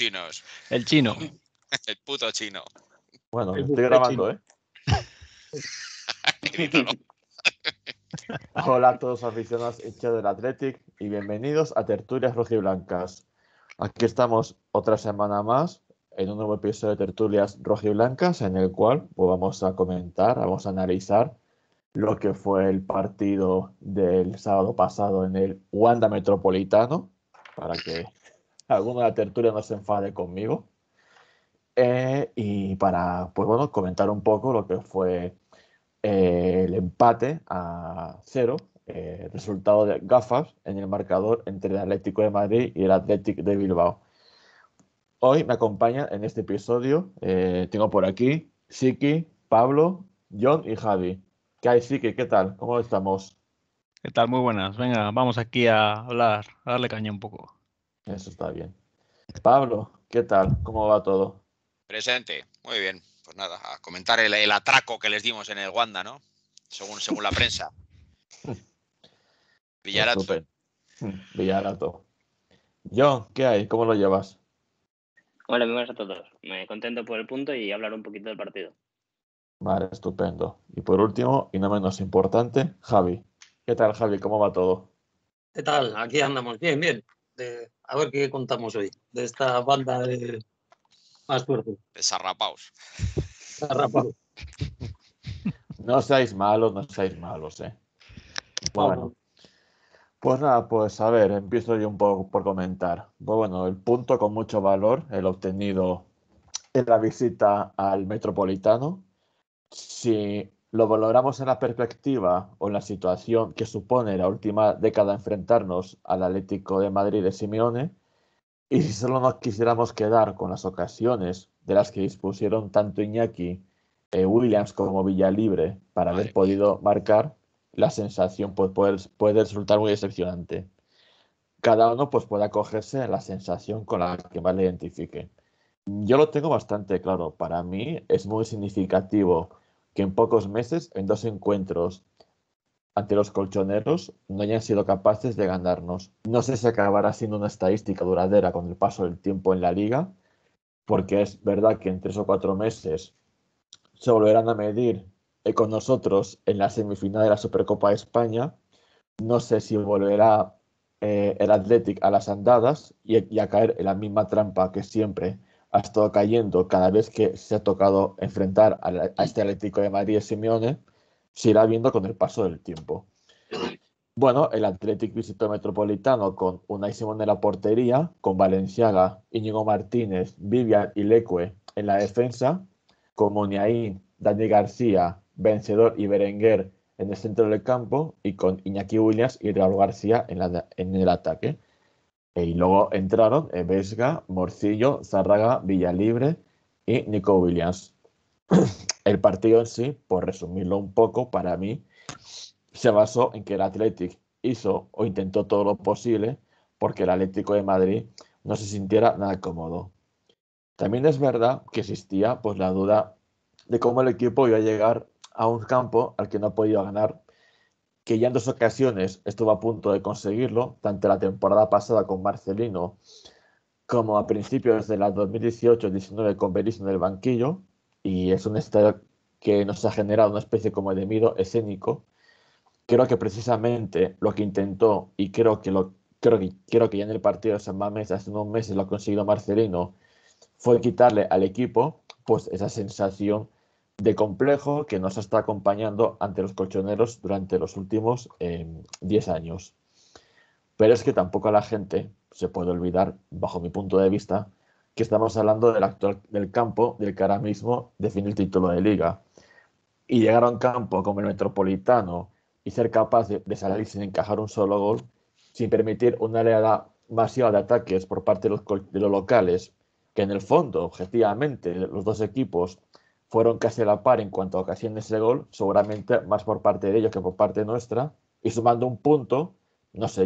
chinos. El chino. El puto chino. Bueno, El estoy buffet grabando, chino. ¿eh? Edítalo. Hola a todos aficionados hinchas del Athletic y bienvenidos a Tertulias Rojiblancas. Aquí estamos otra semana más en un nuevo episodio de Tertulias Rojiblancas en el cual pues, vamos a comentar, vamos a analizar lo que fue el partido del sábado pasado en el Wanda Metropolitano, para que alguno de la tertulia no se enfade conmigo. Y para, pues bueno, comentar un poco lo que fue el empate a 0, resultado de gafas en el marcador entre el Atlético de Madrid y el Athletic de Bilbao. Hoy me acompaña en este episodio, tengo por aquí Siki, Pablo, John y Javi. ¿Qué hay, Siki? ¿Qué tal? ¿Cómo estamos? ¿Qué tal? Muy buenas. Venga, vamos aquí a hablar, a darle caña un poco. Eso está bien. Pablo, ¿qué tal? ¿Cómo va todo? Presente. Muy bien. Pues nada, a comentar el atraco que les dimos en el Wanda, ¿no? Según la prensa. Villarato. Estupendo. Villarato. John, ¿qué hay? ¿Cómo lo llevas? Hola, muy buenas a todos. Me contento por el punto y hablar un poquito del partido. Vale, estupendo. Y por último, y no menos importante, Javi. ¿Qué tal, Javi? ¿Cómo va todo? ¿Qué tal? Aquí andamos. Bien, bien. A ver qué contamos hoy de esta banda de más fuerte. Desarrapaos. Zarrapado. No seáis malos, ¿eh? Bueno, Vamos. pues nada, pues a ver, empiezo yo un poco por comentar. Pues bueno, el punto con mucho valor, el obtenido en la visita al Metropolitano. Si lo valoramos en la perspectiva o en la situación que supone la última década enfrentarnos al Atlético de Madrid de Simeone, y si solo nos quisiéramos quedar con las ocasiones de las que dispusieron tanto Iñaki, Williams como Villalibre para Madre haber mía. podido marcar, la sensación pues, puede resultar muy decepcionante. Cada uno pues, puede acogerse a la sensación con la que más le identifique. Yo lo tengo bastante claro. Para mí es muy significativo que en pocos meses, en dos encuentros ante los colchoneros, no hayan sido capaces de ganarnos. No sé si acabará siendo una estadística duradera con el paso del tiempo en la liga, porque es verdad que en 3 o 4 meses se volverán a medir con nosotros en la semifinal de la Supercopa de España. No sé si volverá el Athletic a las andadas y a caer en la misma trampa que siempre ha estado cayendo cada vez que se ha tocado enfrentar a este Atlético de Madrid de Simeone. Se irá viendo con el paso del tiempo. Bueno, el Athletic visitó el Metropolitano con Unai Simón en la portería, con Valenciaga, Íñigo Martínez, Vivian y Leque en la defensa, con Muniain, Dani García, Vencedor y Berenguer en el centro del campo y con Iñaki Williams y Raúl García en el ataque. Y luego entraron Vesga, Morcillo, Zárraga, Villalibre y Nico Williams. El partido en sí, por resumirlo un poco, para mí se basó en que el Athletic hizo o intentó todo lo posible porque el Atlético de Madrid no se sintiera nada cómodo. También es verdad que existía pues, la duda de cómo el equipo iba a llegar a un campo al que no ha podido ganar, que ya en 2 ocasiones estuvo a punto de conseguirlo, tanto la temporada pasada con Marcelino como a principios de la 2018-19 con Berizzo en el banquillo, y es un estadio que nos ha generado una especie como de miedo escénico. Creo que precisamente lo que intentó, y creo que ya en el partido de San Mamés hace unos meses lo ha conseguido Marcelino, fue quitarle al equipo pues esa sensación de complejo que nos está acompañando ante los colchoneros durante los últimos 10 años. Pero es que tampoco a la gente se puede olvidar, bajo mi punto de vista, que estamos hablando del campo del que ahora mismo define el título de liga. Y llegar a un campo como el Metropolitano y ser capaz de salir sin encajar un solo gol, sin permitir una oleada masiva de ataques por parte de los locales, que en el fondo, objetivamente, los dos equipos fueron casi a la par en cuanto a ocasiones de gol, seguramente más por parte de ellos que por parte nuestra, y sumando un punto, no sé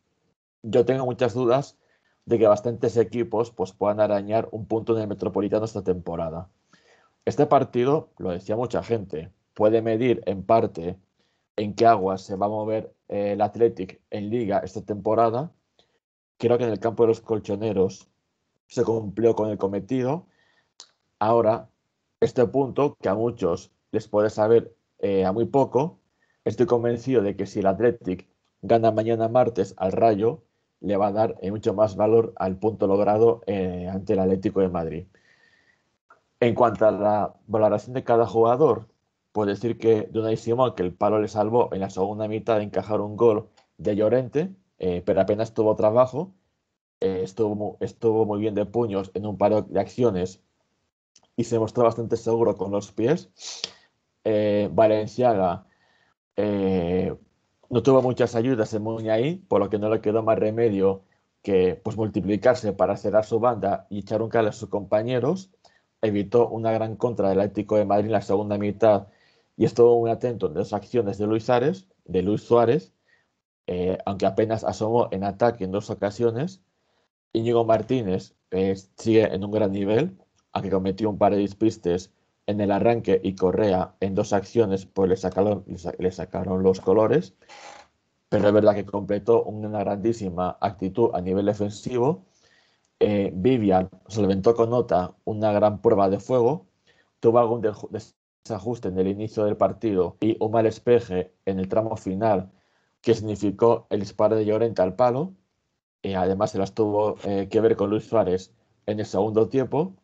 yo tengo muchas dudas de que bastantes equipos pues, puedan arañar un punto en el Metropolitano esta temporada. Este partido, lo decía mucha gente, puede medir en parte en qué aguas se va a mover el Athletic en Liga esta temporada. Creo que en el campo de los colchoneros se cumplió con el cometido. Ahora, este punto, que a muchos les puede saber a muy poco, estoy convencido de que si el Athletic gana mañana martes al Rayo, le va a dar mucho más valor al punto logrado ante el Atlético de Madrid. En cuanto a la valoración de cada jugador, puedo decir que de Unai Simón, que el palo le salvó en la segunda mitad de encajar un gol de Llorente, pero apenas tuvo trabajo, estuvo muy bien de puños en un par de acciones y se mostró bastante seguro con los pies. Valenciaga no tuvo muchas ayudas en Muñaí, por lo que no le quedó más remedio que pues, multiplicarse para cerrar su banda y echar un cable a sus compañeros. Evitó una gran contra del Atlético de Madrid en la segunda mitad y estuvo muy atento en las acciones de Luis Suárez, aunque apenas asomó en ataque en 2 ocasiones. Íñigo Martínez sigue en un gran nivel, aunque cometió un par de despistes en el arranque y Correa en 2 acciones, pues le sacaron los colores, pero es verdad que completó una grandísima actitud a nivel defensivo. Vivian solventó con nota una gran prueba de fuego, tuvo algún desajuste en el inicio del partido y un mal despeje en el tramo final que significó el disparo de Llorente al palo. Además, se las tuvo que ver con Luis Suárez en el segundo tiempo.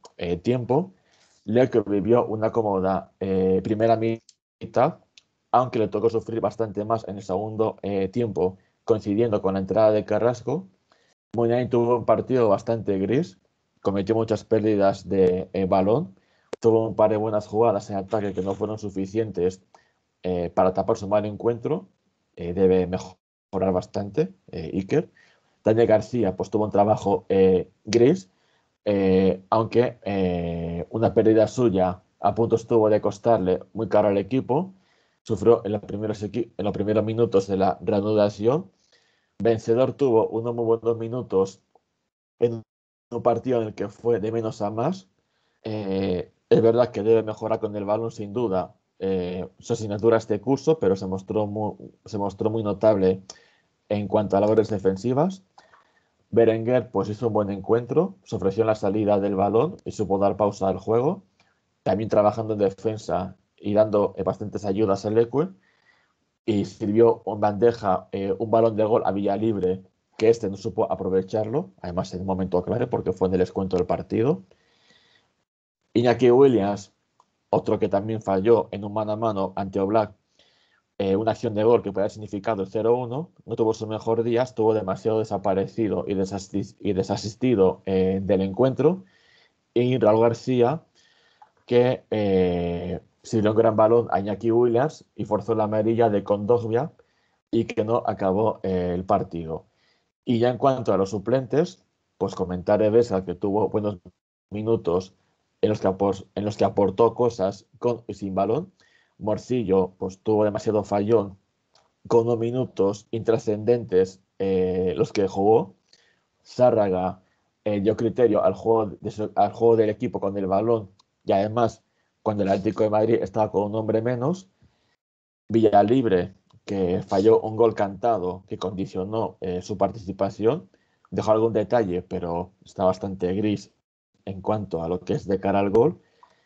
Leo que vivió una cómoda primera mitad, aunque le tocó sufrir bastante más en el segundo tiempo, coincidiendo con la entrada de Carrasco. Muñain tuvo un partido bastante gris, cometió muchas pérdidas de balón, tuvo un par de buenas jugadas en ataque que no fueron suficientes para tapar su mal encuentro. Debe mejorar bastante Iker. Daniel García pues tuvo un trabajo gris, aunque una pérdida suya a punto estuvo de costarle muy caro al equipo. Sufrió en los primeros minutos de la reanudación. Vencedor tuvo unos muy buenos minutos en un partido en el que fue de menos a más. Es verdad que debe mejorar con el balón sin duda su asignatura este curso, pero se mostró muy notable en cuanto a labores defensivas. Berenguer pues hizo un buen encuentro, se ofreció en la salida del balón y supo dar pausa al juego, también trabajando en defensa y dando bastantes ayudas al Leque, y sirvió en bandeja un balón de gol a Villalibre, que no supo aprovecharlo, además en un momento clave porque fue en el descuento del partido. Iñaki Williams, otro que también falló en un mano a mano ante Oblak, una acción de gol que puede haber significado el 0-1, no tuvo su mejor día, estuvo demasiado desaparecido y desasistido del encuentro. Y Raúl García, que sirvió un gran balón a Iñaki Williams y forzó la amarilla de Kondogbia y que no acabó el partido. Y ya en cuanto a los suplentes, pues comentar Ebesa, que tuvo buenos minutos en los que aportó cosas con y sin balón. Morcillo pues tuvo demasiado fallón con 2 minutos intrascendentes los que jugó. Zárraga dio criterio al juego del equipo con el balón y además cuando el Atlético de Madrid estaba con un hombre menos. Villalibre, que falló un gol cantado que condicionó su participación, dejó algún detalle, pero está bastante gris en cuanto a lo que es de cara al gol.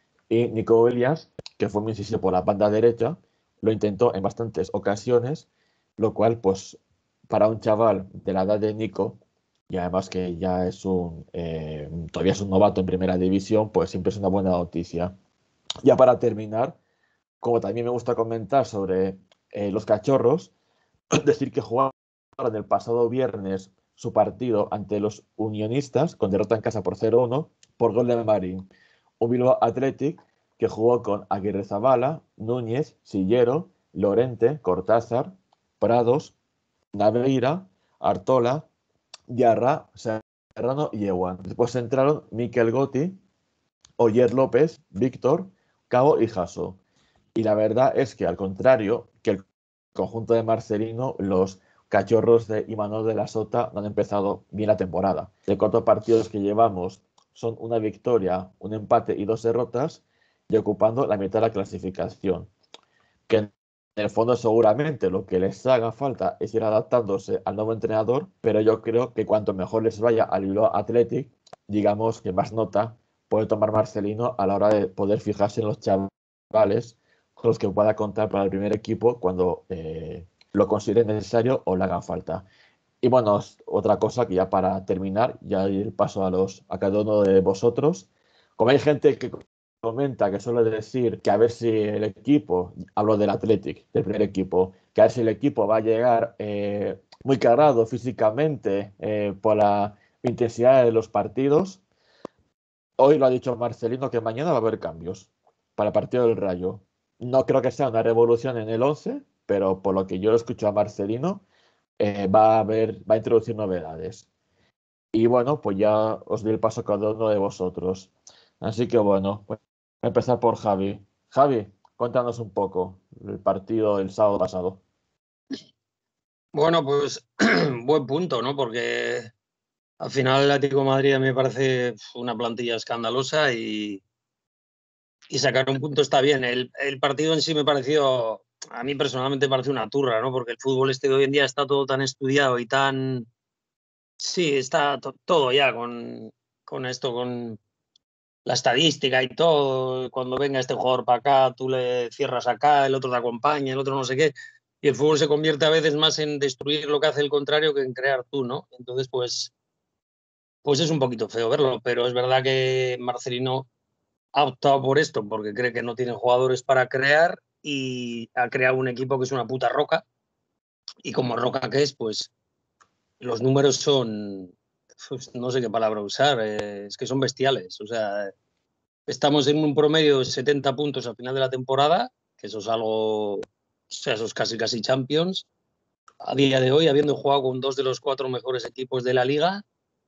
Y Nico Williams, que fue muy incisivo por la banda derecha, lo intentó en bastantes ocasiones, lo cual, pues, para un chaval de la edad de Nico, y además que ya todavía es un novato en primera división, pues siempre es una buena noticia. Ya para terminar, como también me gusta comentar sobre los cachorros, decir que jugaron el pasado viernes su partido ante los unionistas, con derrota en casa por 0-1, por gol de Marín. Un Bilbao Athletic que jugó con Aguirrezabala, Núñez, Sillero, Lorente, Cortázar, Prados, Naveira, Artola, Yarra, Serrano y Ewan. Después entraron Miquel Gotti, Oyer López, Víctor, Cabo y Jasso. Y la verdad es que, al contrario que el conjunto de Marcelino, los cachorros de Imanol de la Sota no han empezado bien la temporada. De 4 partidos que llevamos son una victoria, un empate y 2 derrotas, y ocupando la mitad de la clasificación. Que en el fondo seguramente lo que les haga falta es ir adaptándose al nuevo entrenador, pero yo creo que cuanto mejor les vaya al Bilbao Athletic, digamos, que más nota puede tomar Marcelino a la hora de poder fijarse en los chavales con los que pueda contar para el primer equipo cuando lo considere necesario o le hagan falta. Y bueno, otra cosa que ya para terminar, ya ir paso a cada uno de vosotros. Como hay gente que comenta, que suele decir que a ver si el equipo, hablo del Athletic, del primer equipo, que a ver si el equipo va a llegar muy cargado físicamente por la intensidad de los partidos. Hoy lo ha dicho Marcelino que mañana va a haber cambios para el partido del Rayo. No creo que sea una revolución en el 11, pero por lo que yo lo escucho a Marcelino, va a introducir novedades. Y bueno, pues ya os doy el paso a cada uno de vosotros. Así que bueno, voy a empezar por Javi. Javi, cuéntanos un poco el partido del sábado pasado. Bueno, pues buen punto, ¿no? Porque al final el Atlético de Madrid me parece una plantilla escandalosa y sacar un punto está bien. El partido en sí me pareció, a mí personalmente me pareció una turra, ¿no? Porque el fútbol de hoy en día está todo tan estudiado y tan... Sí, está todo ya con esto, con la estadística y todo. Cuando venga este jugador para acá, tú le cierras acá, el otro te acompaña, el otro no sé qué. Y el fútbol se convierte a veces más en destruir lo que hace el contrario que en crear tú, ¿no? Entonces, pues es un poquito feo verlo, pero es verdad que Marcelino ha optado por esto porque cree que no tiene jugadores para crear y ha creado un equipo que es una puta roca. Y como roca que es, pues los números son, pues, no sé qué palabra usar, es que son bestiales. O sea, estamos en un promedio de 70 puntos al final de la temporada, que eso es algo, o sea, eso es casi Champions. A día de hoy, habiendo jugado con 2 de los 4 mejores equipos de la liga.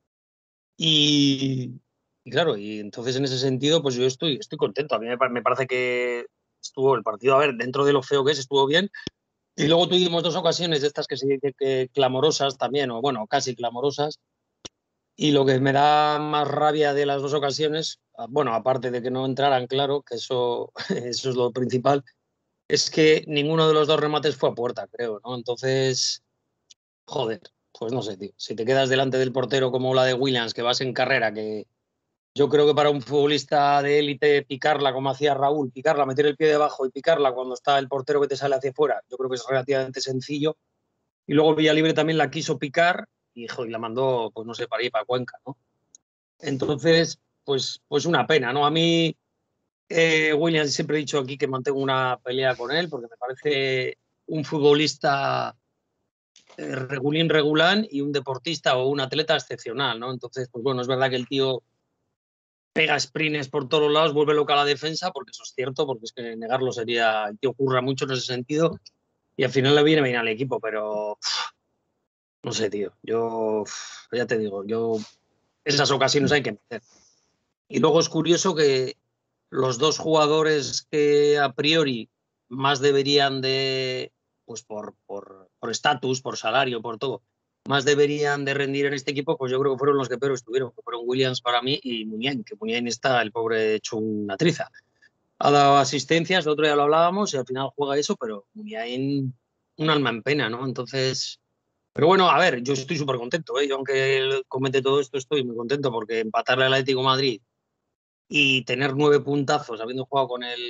Y claro, y entonces en ese sentido, pues yo estoy contento. A mí me parece que estuvo el partido, a ver, dentro de lo feo que es, estuvo bien. Y luego tuvimos 2 ocasiones de estas que se dice que clamorosas también, o bueno, casi clamorosas. Y lo que me da más rabia de las 2 ocasiones, bueno, aparte de que no entraran, claro, que eso, eso es lo principal, es que ninguno de los 2 remates fue a puerta, creo, ¿no? Entonces, joder, pues no sé, tío. Si te quedas delante del portero como la de Williams, que vas en carrera, que yo creo que para un futbolista de élite picarla, como hacía Raúl, picarla, meter el pie debajo y picarla cuando está el portero que te sale hacia afuera, yo creo que es relativamente sencillo. Y luego Villalibre también la quiso picar y, joder, la mandó, pues no sé, para ir para Cuenca, ¿no? Entonces, pues una pena, ¿no? A mí, Williams, siempre he dicho aquí que mantengo una pelea con él porque me parece un futbolista regulín y un deportista o un atleta excepcional, ¿no? Entonces, pues bueno, es verdad que el tío pega sprints por todos lados, vuelve loca la defensa, porque eso es cierto, porque es que negarlo sería, el tío curra mucho en ese sentido, y al final le viene bien al equipo, pero no sé, tío, yo ya te digo, yo esas ocasiones hay que meter. Y luego es curioso que los 2 jugadores que a priori más deberían de, pues por estatus, por salario, por todo, más deberían de rendir en este equipo, pues yo creo que fueron los que peor estuvieron, que fueron Williams para mí y Muniain, que Muniain está, el pobre, hecho una triza. Ha dado asistencias, el otro día lo hablábamos y al final juega eso, pero Muniain un alma en pena, ¿no? Entonces, pero bueno, a ver, yo estoy súper contento, ¿eh? Yo aunque comente todo esto estoy muy contento porque empatarle al Atlético de Madrid y tener 9 puntazos habiendo jugado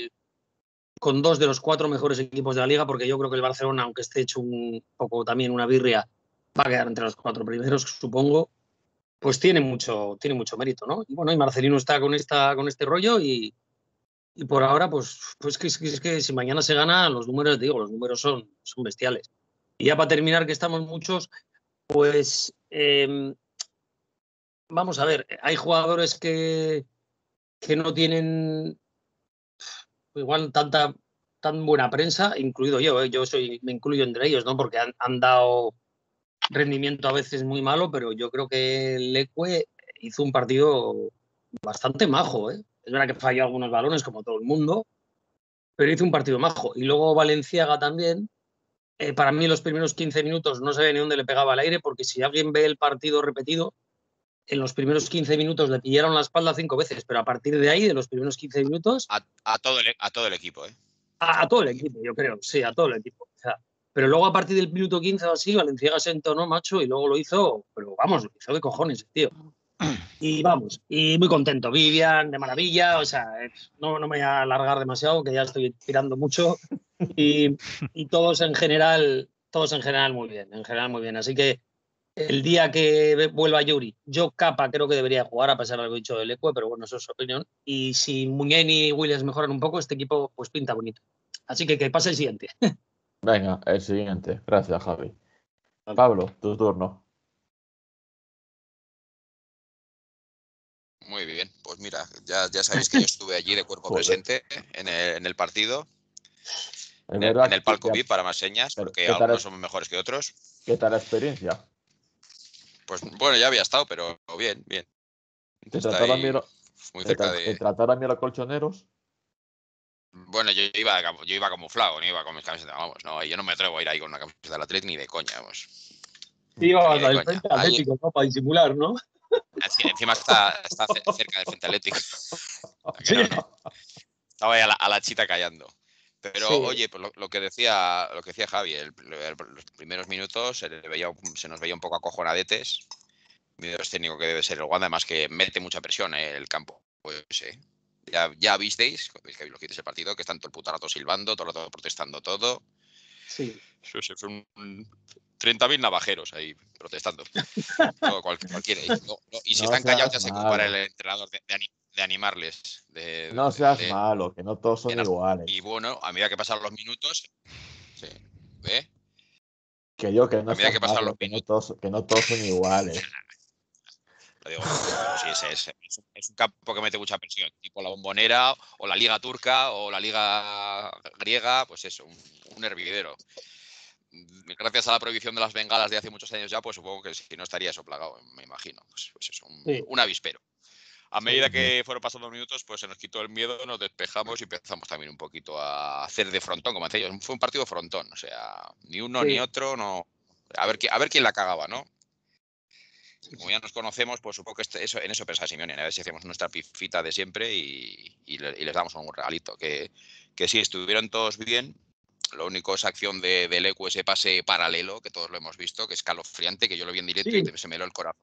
con 2 de los 4 mejores equipos de la liga, porque yo creo que el Barcelona, aunque esté hecho un poco también una birria, va a quedar entre los 4 primeros, supongo, pues tiene mucho mérito, ¿no? Y bueno, y Marcelino está con este rollo y por ahora, pues es que si mañana se gana, los números, digo, los números son bestiales. Y ya para terminar, que estamos muchos, pues vamos a ver, hay jugadores que no tienen igual tan buena prensa, incluido yo, ¿eh? Me incluyo entre ellos, ¿no? Porque han dado rendimiento a veces muy malo, pero yo creo que Leque hizo un partido bastante majo, ¿eh? Es verdad que falló algunos balones, como todo el mundo, pero hizo un partido majo. Y luego Valenciaga también. Para mí los primeros 15 minutos no sabía ni dónde le pegaba el aire, porque si alguien ve el partido repetido, en los primeros 15 minutos le pillaron la espalda 5 veces, pero a partir de ahí, de los primeros 15 minutos... A todo el equipo, ¿eh? A todo el equipo, yo creo, sí, a todo el equipo. O sea, pero luego a partir del minuto 15 o así, Valenciaga se entonó, macho, y luego lo hizo, pero vamos, lo hizo de cojones, tío. Y vamos, y muy contento. Vivian, de maravilla, o sea, no me voy a alargar demasiado, que ya estoy tirando mucho. Y todos en general muy bien, en general muy bien. Así que el día que vuelva Yuri, yo Capa creo que debería jugar, a pesar de lo dicho del Ecue, pero bueno, eso es su opinión. Y si Muñeni y Williams mejoran un poco, este equipo pues pinta bonito. Así que pase el siguiente. Venga, el siguiente. Gracias, Javi. Pablo, tu turno. Muy bien, pues mira, ya sabéis que yo estuve allí de cuerpo Joder. presente en el partido, Es en verdad el que- palco que- VIP para más señas, pero, porque ¿qué tal algunos es- son mejores que otros. ¿Qué tal la experiencia? Pues bueno, ya había estado, pero bien, bien. ¿Te Está trataron bien, ahí muy cerca te de... trataron bien los colchoneros? Bueno, yo iba camuflado, no iba con mis camisetas, vamos, no, yo no me atrevo a ir ahí con una camiseta del Athletic ni de coña, vamos. Iba Ni hasta de el coña. frente Ahí, atlético, ¿no? Para disimular, ¿no? encima está cerca del Frente Atlético. Que Sí. estaba ahí a la chita callando. Pero Sí. oye, pues lo que decía Javi, los primeros minutos se nos veía un poco acojonadetes. Miedo escénico que debe ser el Wanda, además que mete mucha presión el campo. Pues ya visteis, que lo que hice ese partido, que están todo el puto rato silbando, todo el rato protestando todo. Sí. Son 30.000 navajeros ahí protestando. No, cualquiera. Y si No están callados seas ya se compara el malo. entrenador de animarles. No seas malo, que no todos son Y iguales. bueno, a medida que pasan los minutos, sí, ¿eh? Que yo, que no A medida que seas pasan malo, los que no minutos, todos son iguales. lo digo, pero sí, es un campo que mete mucha presión, tipo la Bombonera o la Liga Turca o la Liga Griega, pues eso, un hervidero. Gracias a la prohibición de las bengalas de hace muchos años ya, pues supongo que si no estaría eso plagado, me imagino. Pues eso, Sí. un avispero. A medida Sí. que fueron pasando los minutos, pues se nos quitó el miedo, nos despejamos y empezamos también un poquito a hacer de frontón, como decía yo. Fue un partido frontón, o sea, ni uno Sí. ni otro, no. A ver quién la cagaba, ¿no? Como ya nos conocemos, pues supongo que en eso pensaba Simeone, a ver si hacemos nuestra pifita de siempre y les damos un regalito. Que sí, estuvieron todos bien. Lo único es acción del Ecue, ese pase paralelo, que todos lo hemos visto, que es escalofriante, que yo lo vi en directo Sí. y se me heló el corazón.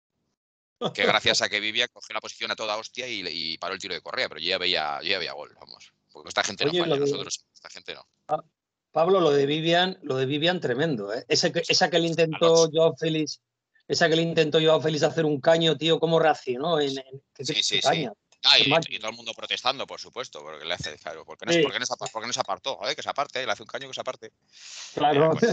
Que gracias a que Vivia cogió la posición a toda hostia y paró el tiro de Correa, pero yo ya veía gol, vamos. Porque esta gente Oye, no falla, nosotros, esta gente no. Pablo, lo de Vivian tremendo, ¿eh? Esa que le intentó Joao Félix, hacer un caño, tío, ¿cómo reaccionó? Sí. Caña. Ah, Qué y todo el mundo protestando, por supuesto, porque le hace, claro, ¿por qué Sí, no se apartó? Joder, que se aparte, le hace un caño que se aparte. claro. Bueno,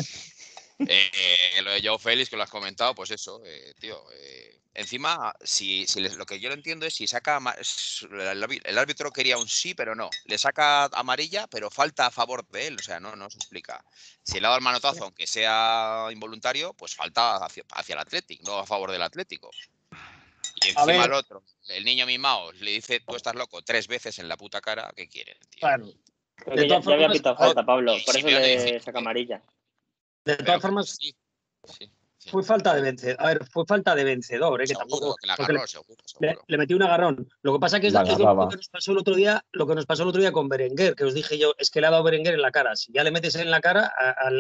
lo de Joao Félix, que lo has comentado, pues eso, tío. Encima, lo que yo no entiendo es si saca. El árbitro quería un sí, pero no. Le saca amarilla, pero falta a favor de él. O sea, no se explica. Si le ha dado el manotazo, aunque sea involuntario, pues falta hacia el Athletic, no a favor del Atlético. Y A encima ver, el otro, el niño mimado, le dice, tú estás loco 3 veces en la puta cara. ¿Qué quieren, tío? claro. Creo De que ya todas había formas, pitado a ver, falta, Pablo. Y Por eso Simeone le diciendo saca amarilla. de pero todas que formas, sí. fue falta de vencedor. A ver, fue falta de vencedor, que Seguro tampoco. que la Porque agarró, seguro. le metió un agarrón. Lo que pasa que es La lo mismo agarraba. que nos pasó el otro día, con Berenguer, que os dije yo, es que le ha dado Berenguer en la cara. Si ya le metes en la cara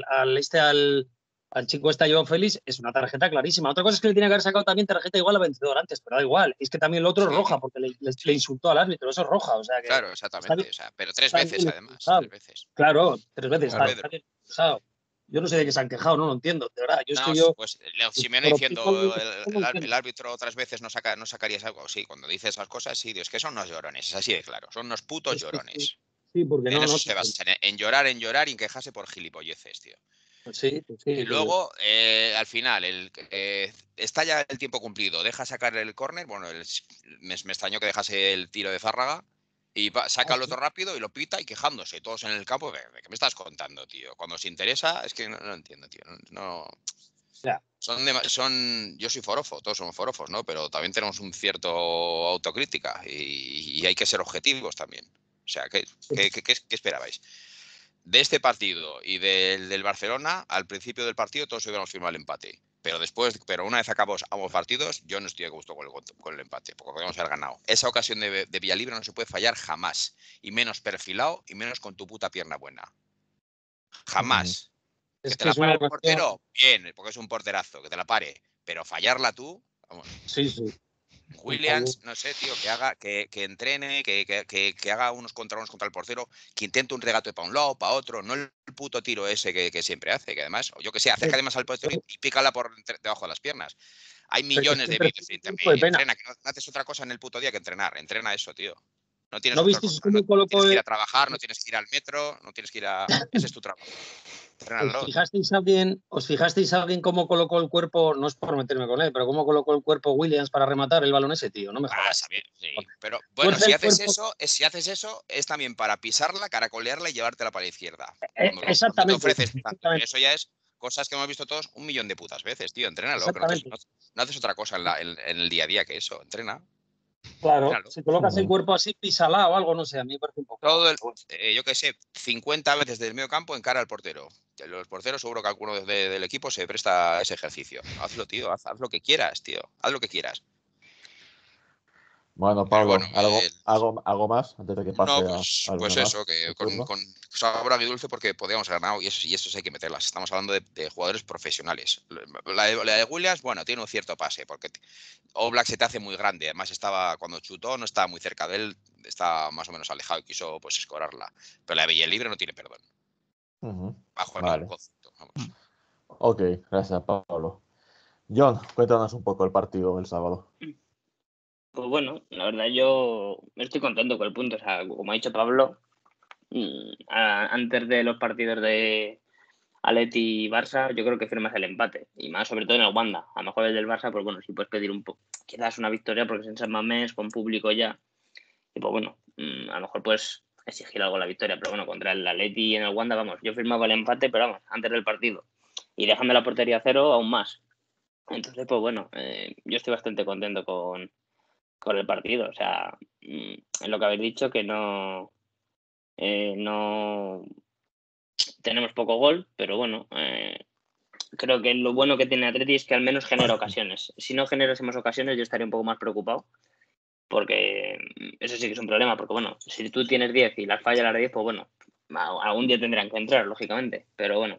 al chico Joao Félix, es una tarjeta clarísima. Otra cosa es que le tiene que haber sacado también tarjeta igual a vencedor antes, pero da igual. Es que también el otro es roja, porque le insultó al árbitro, eso es roja. O sea que Claro, exactamente. O sea, pero 3 está veces, bien además. expulsado. 3 veces. Claro, 3 veces. Claro. Está bien expulsado. Yo no sé de qué se han quejado, no lo entiendo, de verdad. No, pues Simeone diciendo el árbitro otras veces no sacarías algo. Sí, cuando dice esas cosas, sí, Dios, que son unos llorones, es así de claro. Son unos putos llorones. Sí, porque En no. eso se basan, en llorar y en quejarse por gilipolleces, tío. Sí. Y luego, al final, está ya el tiempo cumplido. Deja sacar el córner. Bueno, me extrañó que dejase el tiro de Zárraga. Y saca el otro rápido y lo pita y quejándose. Todos en el campo. ¿De qué me estás contando, tío? Cuando os interesa, es que no entiendo, tío. No. Ya. Yo soy forofo, todos somos forofos, ¿no? Pero también tenemos un cierto autocrítica y hay que ser objetivos también. O sea, ¿qué esperabais? De este partido y del Barcelona, al principio del partido todos hubiéramos firmado el empate. Pero una vez acabamos ambos partidos, yo no estoy a gusto con el empate, porque podemos haber ganado. Esa ocasión de Villalibre no se puede fallar jamás. Y menos perfilado y menos con tu puta pierna buena. Jamás. Es Que te que la es pare una el ocasión. portero, bien, porque es un porterazo, que te la pare. Pero fallarla tú, vamos. Sí. Williams, no sé, tío, que entrene, que haga unos contra el portero, que intente un regate para un lado, para otro, no el puto tiro ese que siempre hace, que además, yo que sé, acerca más al portero y pícala por debajo de las piernas. Hay millones de vídeos en internet. Entrena, que no haces otra cosa en el puto día que entrenar. Entrena eso, tío. No tienes ¿No otra visteis cosa. No cómo tienes que ir a trabajar, no tienes que ir al metro, no tienes que ir a... Ese es tu trabajo. ¿Os fijasteis a alguien cómo colocó el cuerpo? No es por meterme con él, pero cómo colocó el cuerpo Williams para rematar el balón ese, tío. No me jodas. Bien, sí. Pero bueno, si haces eso, es también para pisarla, caracolearla y llevártela para la izquierda. Exactamente. Te ofreces tanto. Eso ya es cosas que hemos visto todos 1.000.000 de putas veces, tío. Entrénalo. No haces otra cosa en el día a día que eso. Entrena. Claro, Entrénalo. si colocas el cuerpo así, písala o algo, no sé, a mí me parece un poco... yo qué sé, 50 veces del medio campo en cara al portero. Los porteros, seguro que alguno del equipo se presta a ese ejercicio. Hazlo, tío. Haz lo que quieras, tío. Haz lo que quieras. Bueno, Pablo, ¿algo más antes de que pase pues eso, que con sabor agridulce porque podíamos haber ganado y eso hay que meterlas. Estamos hablando de jugadores profesionales. La de Williams, bueno, tiene un cierto pase porque Oblak se te hace muy grande. Además, cuando chutó, no estaba muy cerca de él, estaba más o menos alejado y quiso pues escorarla. Pero la de Villalibre no tiene perdón. Bajo ningún concepto. Vamos. Ok, gracias, Pablo. John, cuéntanos un poco el partido del sábado. Pues bueno, la verdad yo estoy contento con el punto. O sea, como ha dicho Pablo, antes de los partidos de Atleti y Barça, yo creo que firmas el empate. Y más sobre todo en el Wanda. A lo mejor el del Barça, pues bueno, si puedes pedir quizás una victoria porque es en San Mamés, con público ya. Y pues bueno, a lo mejor puedes exigir algo la victoria. Pero bueno, contra el Atleti en el Wanda, vamos, yo firmaba el empate, pero vamos, antes del partido. Y dejando la portería a cero, aún más. Entonces, pues bueno, yo estoy bastante contento con el partido. O sea, en lo que habéis dicho, que no tenemos poco gol, pero bueno, creo que lo bueno que tiene Atleti es que al menos genera ocasiones. Si no generásemos ocasiones, yo estaría un poco más preocupado, porque eso sí que es un problema, porque bueno, si tú tienes 10 y las fallas las 10, pues bueno, algún día tendrán que entrar, lógicamente, pero bueno,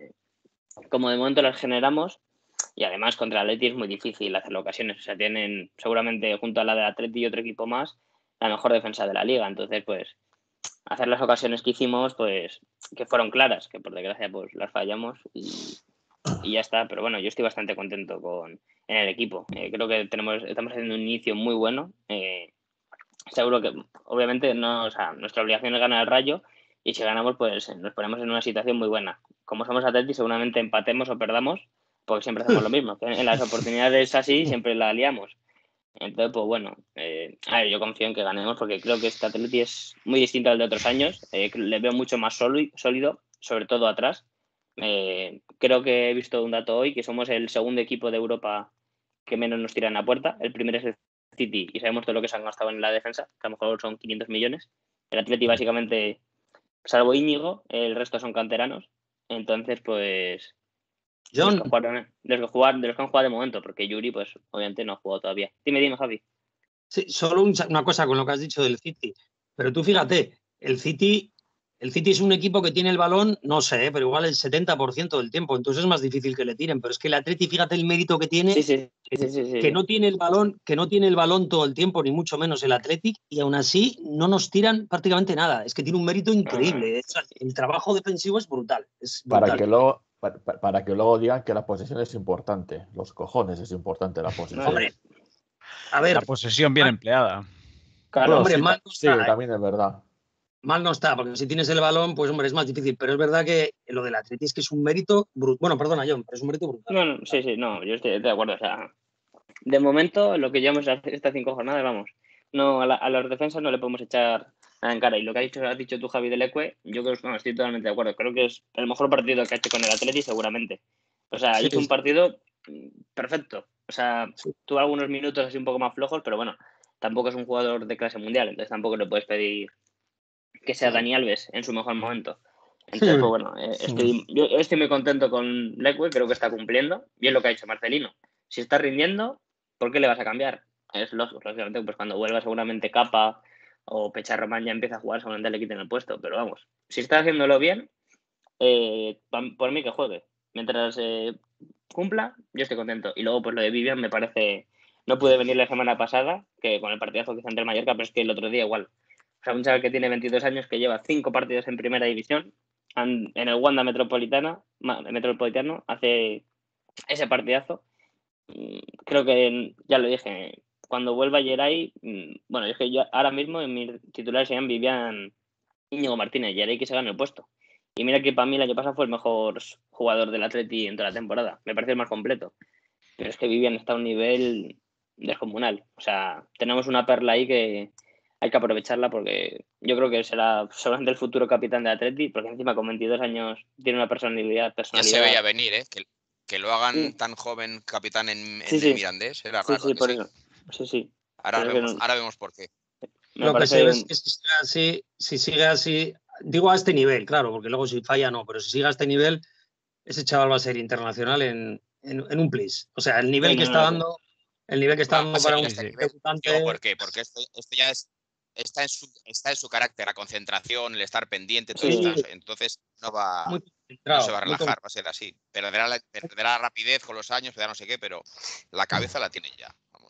como de momento las generamos. Y además contra el Atleti es muy difícil hacer ocasiones. O sea, tienen seguramente junto a la de Atleti y otro equipo más la mejor defensa de la liga. Entonces, pues, hacer las ocasiones que hicimos, pues, que fueron claras, que por desgracia pues las fallamos y ya está. Pero bueno, yo estoy bastante contento en el equipo. Creo que estamos haciendo un inicio muy bueno. Seguro que, obviamente, nuestra obligación es ganar el Rayo y si ganamos, pues nos ponemos en una situación muy buena. Como somos Atleti, seguramente empatemos o perdamos, porque siempre hacemos lo mismo. Que en las oportunidades así siempre la liamos. Entonces, pues bueno, a ver, yo confío en que ganemos porque creo que este Atleti es muy distinto al de otros años. Le veo mucho más sólido, sobre todo atrás. Creo que he visto un dato hoy que somos el segundo equipo de Europa que menos nos tiran a puerta. El primero es el City y sabemos todo lo que se han gastado en la defensa, que a lo mejor son 500 millones. El Atleti básicamente, salvo Íñigo, el resto son canteranos. Entonces, pues... John. De los que han jugado de momento, porque Yuri, pues obviamente no ha jugado todavía. Dime, Javi. Sí, solo una cosa con lo que has dicho del City. Pero tú fíjate, el City es un equipo que tiene el balón, no sé, pero igual el 70% del tiempo. Entonces es más difícil que le tiren. Pero es que el Atleti, fíjate el mérito que tiene, que no tiene el balón todo el tiempo, ni mucho menos el Athletic, y aún así no nos tiran prácticamente nada. Es que tiene un mérito increíble. El trabajo defensivo es brutal. Para que luego digan que la posesión es importante. Los cojones es importante la posesión. Hombre, a ver, la posesión bien empleada. Claro, hombre, mal no está. Sí, también es verdad. Mal no está, porque si tienes el balón, pues hombre, es más difícil. Pero es verdad que lo del Atleti es que es un mérito brutal. Bueno, perdona, John, pero es un mérito brutal. No, yo estoy de acuerdo. O sea, de momento, lo que llevamos estas 5 jornadas, vamos, no a las defensas no le podemos echar nada en cara. Y lo que has dicho tú, Javi, del Ecue, yo creo que estoy totalmente de acuerdo. Creo que es el mejor partido que ha hecho con el Atleti, seguramente. O sea, hizo un partido perfecto. O sea, tuvo algunos minutos así un poco más flojos, pero bueno, tampoco es un jugador de clase mundial, entonces tampoco le puedes pedir que sea Dani Alves en su mejor momento. Entonces, pues bueno, yo estoy muy contento con Lecue, creo que está cumpliendo, y es lo que ha dicho Marcelino. Si está rindiendo, ¿por qué le vas a cambiar? Es lógico, lógicamente, pues cuando vuelva seguramente Capa o Pecharromán ya empieza a jugar, seguramente le quiten el puesto, pero vamos, si está haciéndolo bien, por mí que juegue. Mientras cumpla, yo estoy contento. Y luego, pues lo de Vivian me parece No pude venir la semana pasada, que con el partidazo que hizo ante el Mallorca, pero es que el otro día igual. O sea, un chaval que tiene 22 años, que lleva 5 partidos en primera división, en el Wanda Metropolitano, hace ese partidazo. Creo que ya lo dije, cuando vuelva Geray, bueno, es que yo ahora mismo en mis titulares serían Vivian, Íñigo Martínez, Geray que se gane el puesto. Y mira que para mí el año pasado fue el mejor jugador del Atleti en toda la temporada. Me parece el más completo. Pero es que Vivian está a un nivel descomunal. O sea, tenemos una perla ahí que hay que aprovecharla porque yo creo que será seguramente el futuro capitán de Atleti, porque encima con 22 años tiene una personalidad. Ya se veía venir, ¿eh? Que lo hagan tan joven capitán en el Mirandés, era raro. Sí, por eso. Sí. Ahora vemos por qué. Lo que se ve es que si sigue así, digo a este nivel, claro, porque luego si falla no, pero si sigue a este nivel, ese chaval va a ser internacional en un plis. O sea, el nivel que está dando, para un debutante. Digo, ¿por qué? Porque esto ya está en su carácter, la concentración, el estar pendiente, todo esto. Entonces no se va a relajar, va a ser así. Perderá la rapidez con los años, perderá no sé qué, pero la cabeza la tiene ya. Vamos.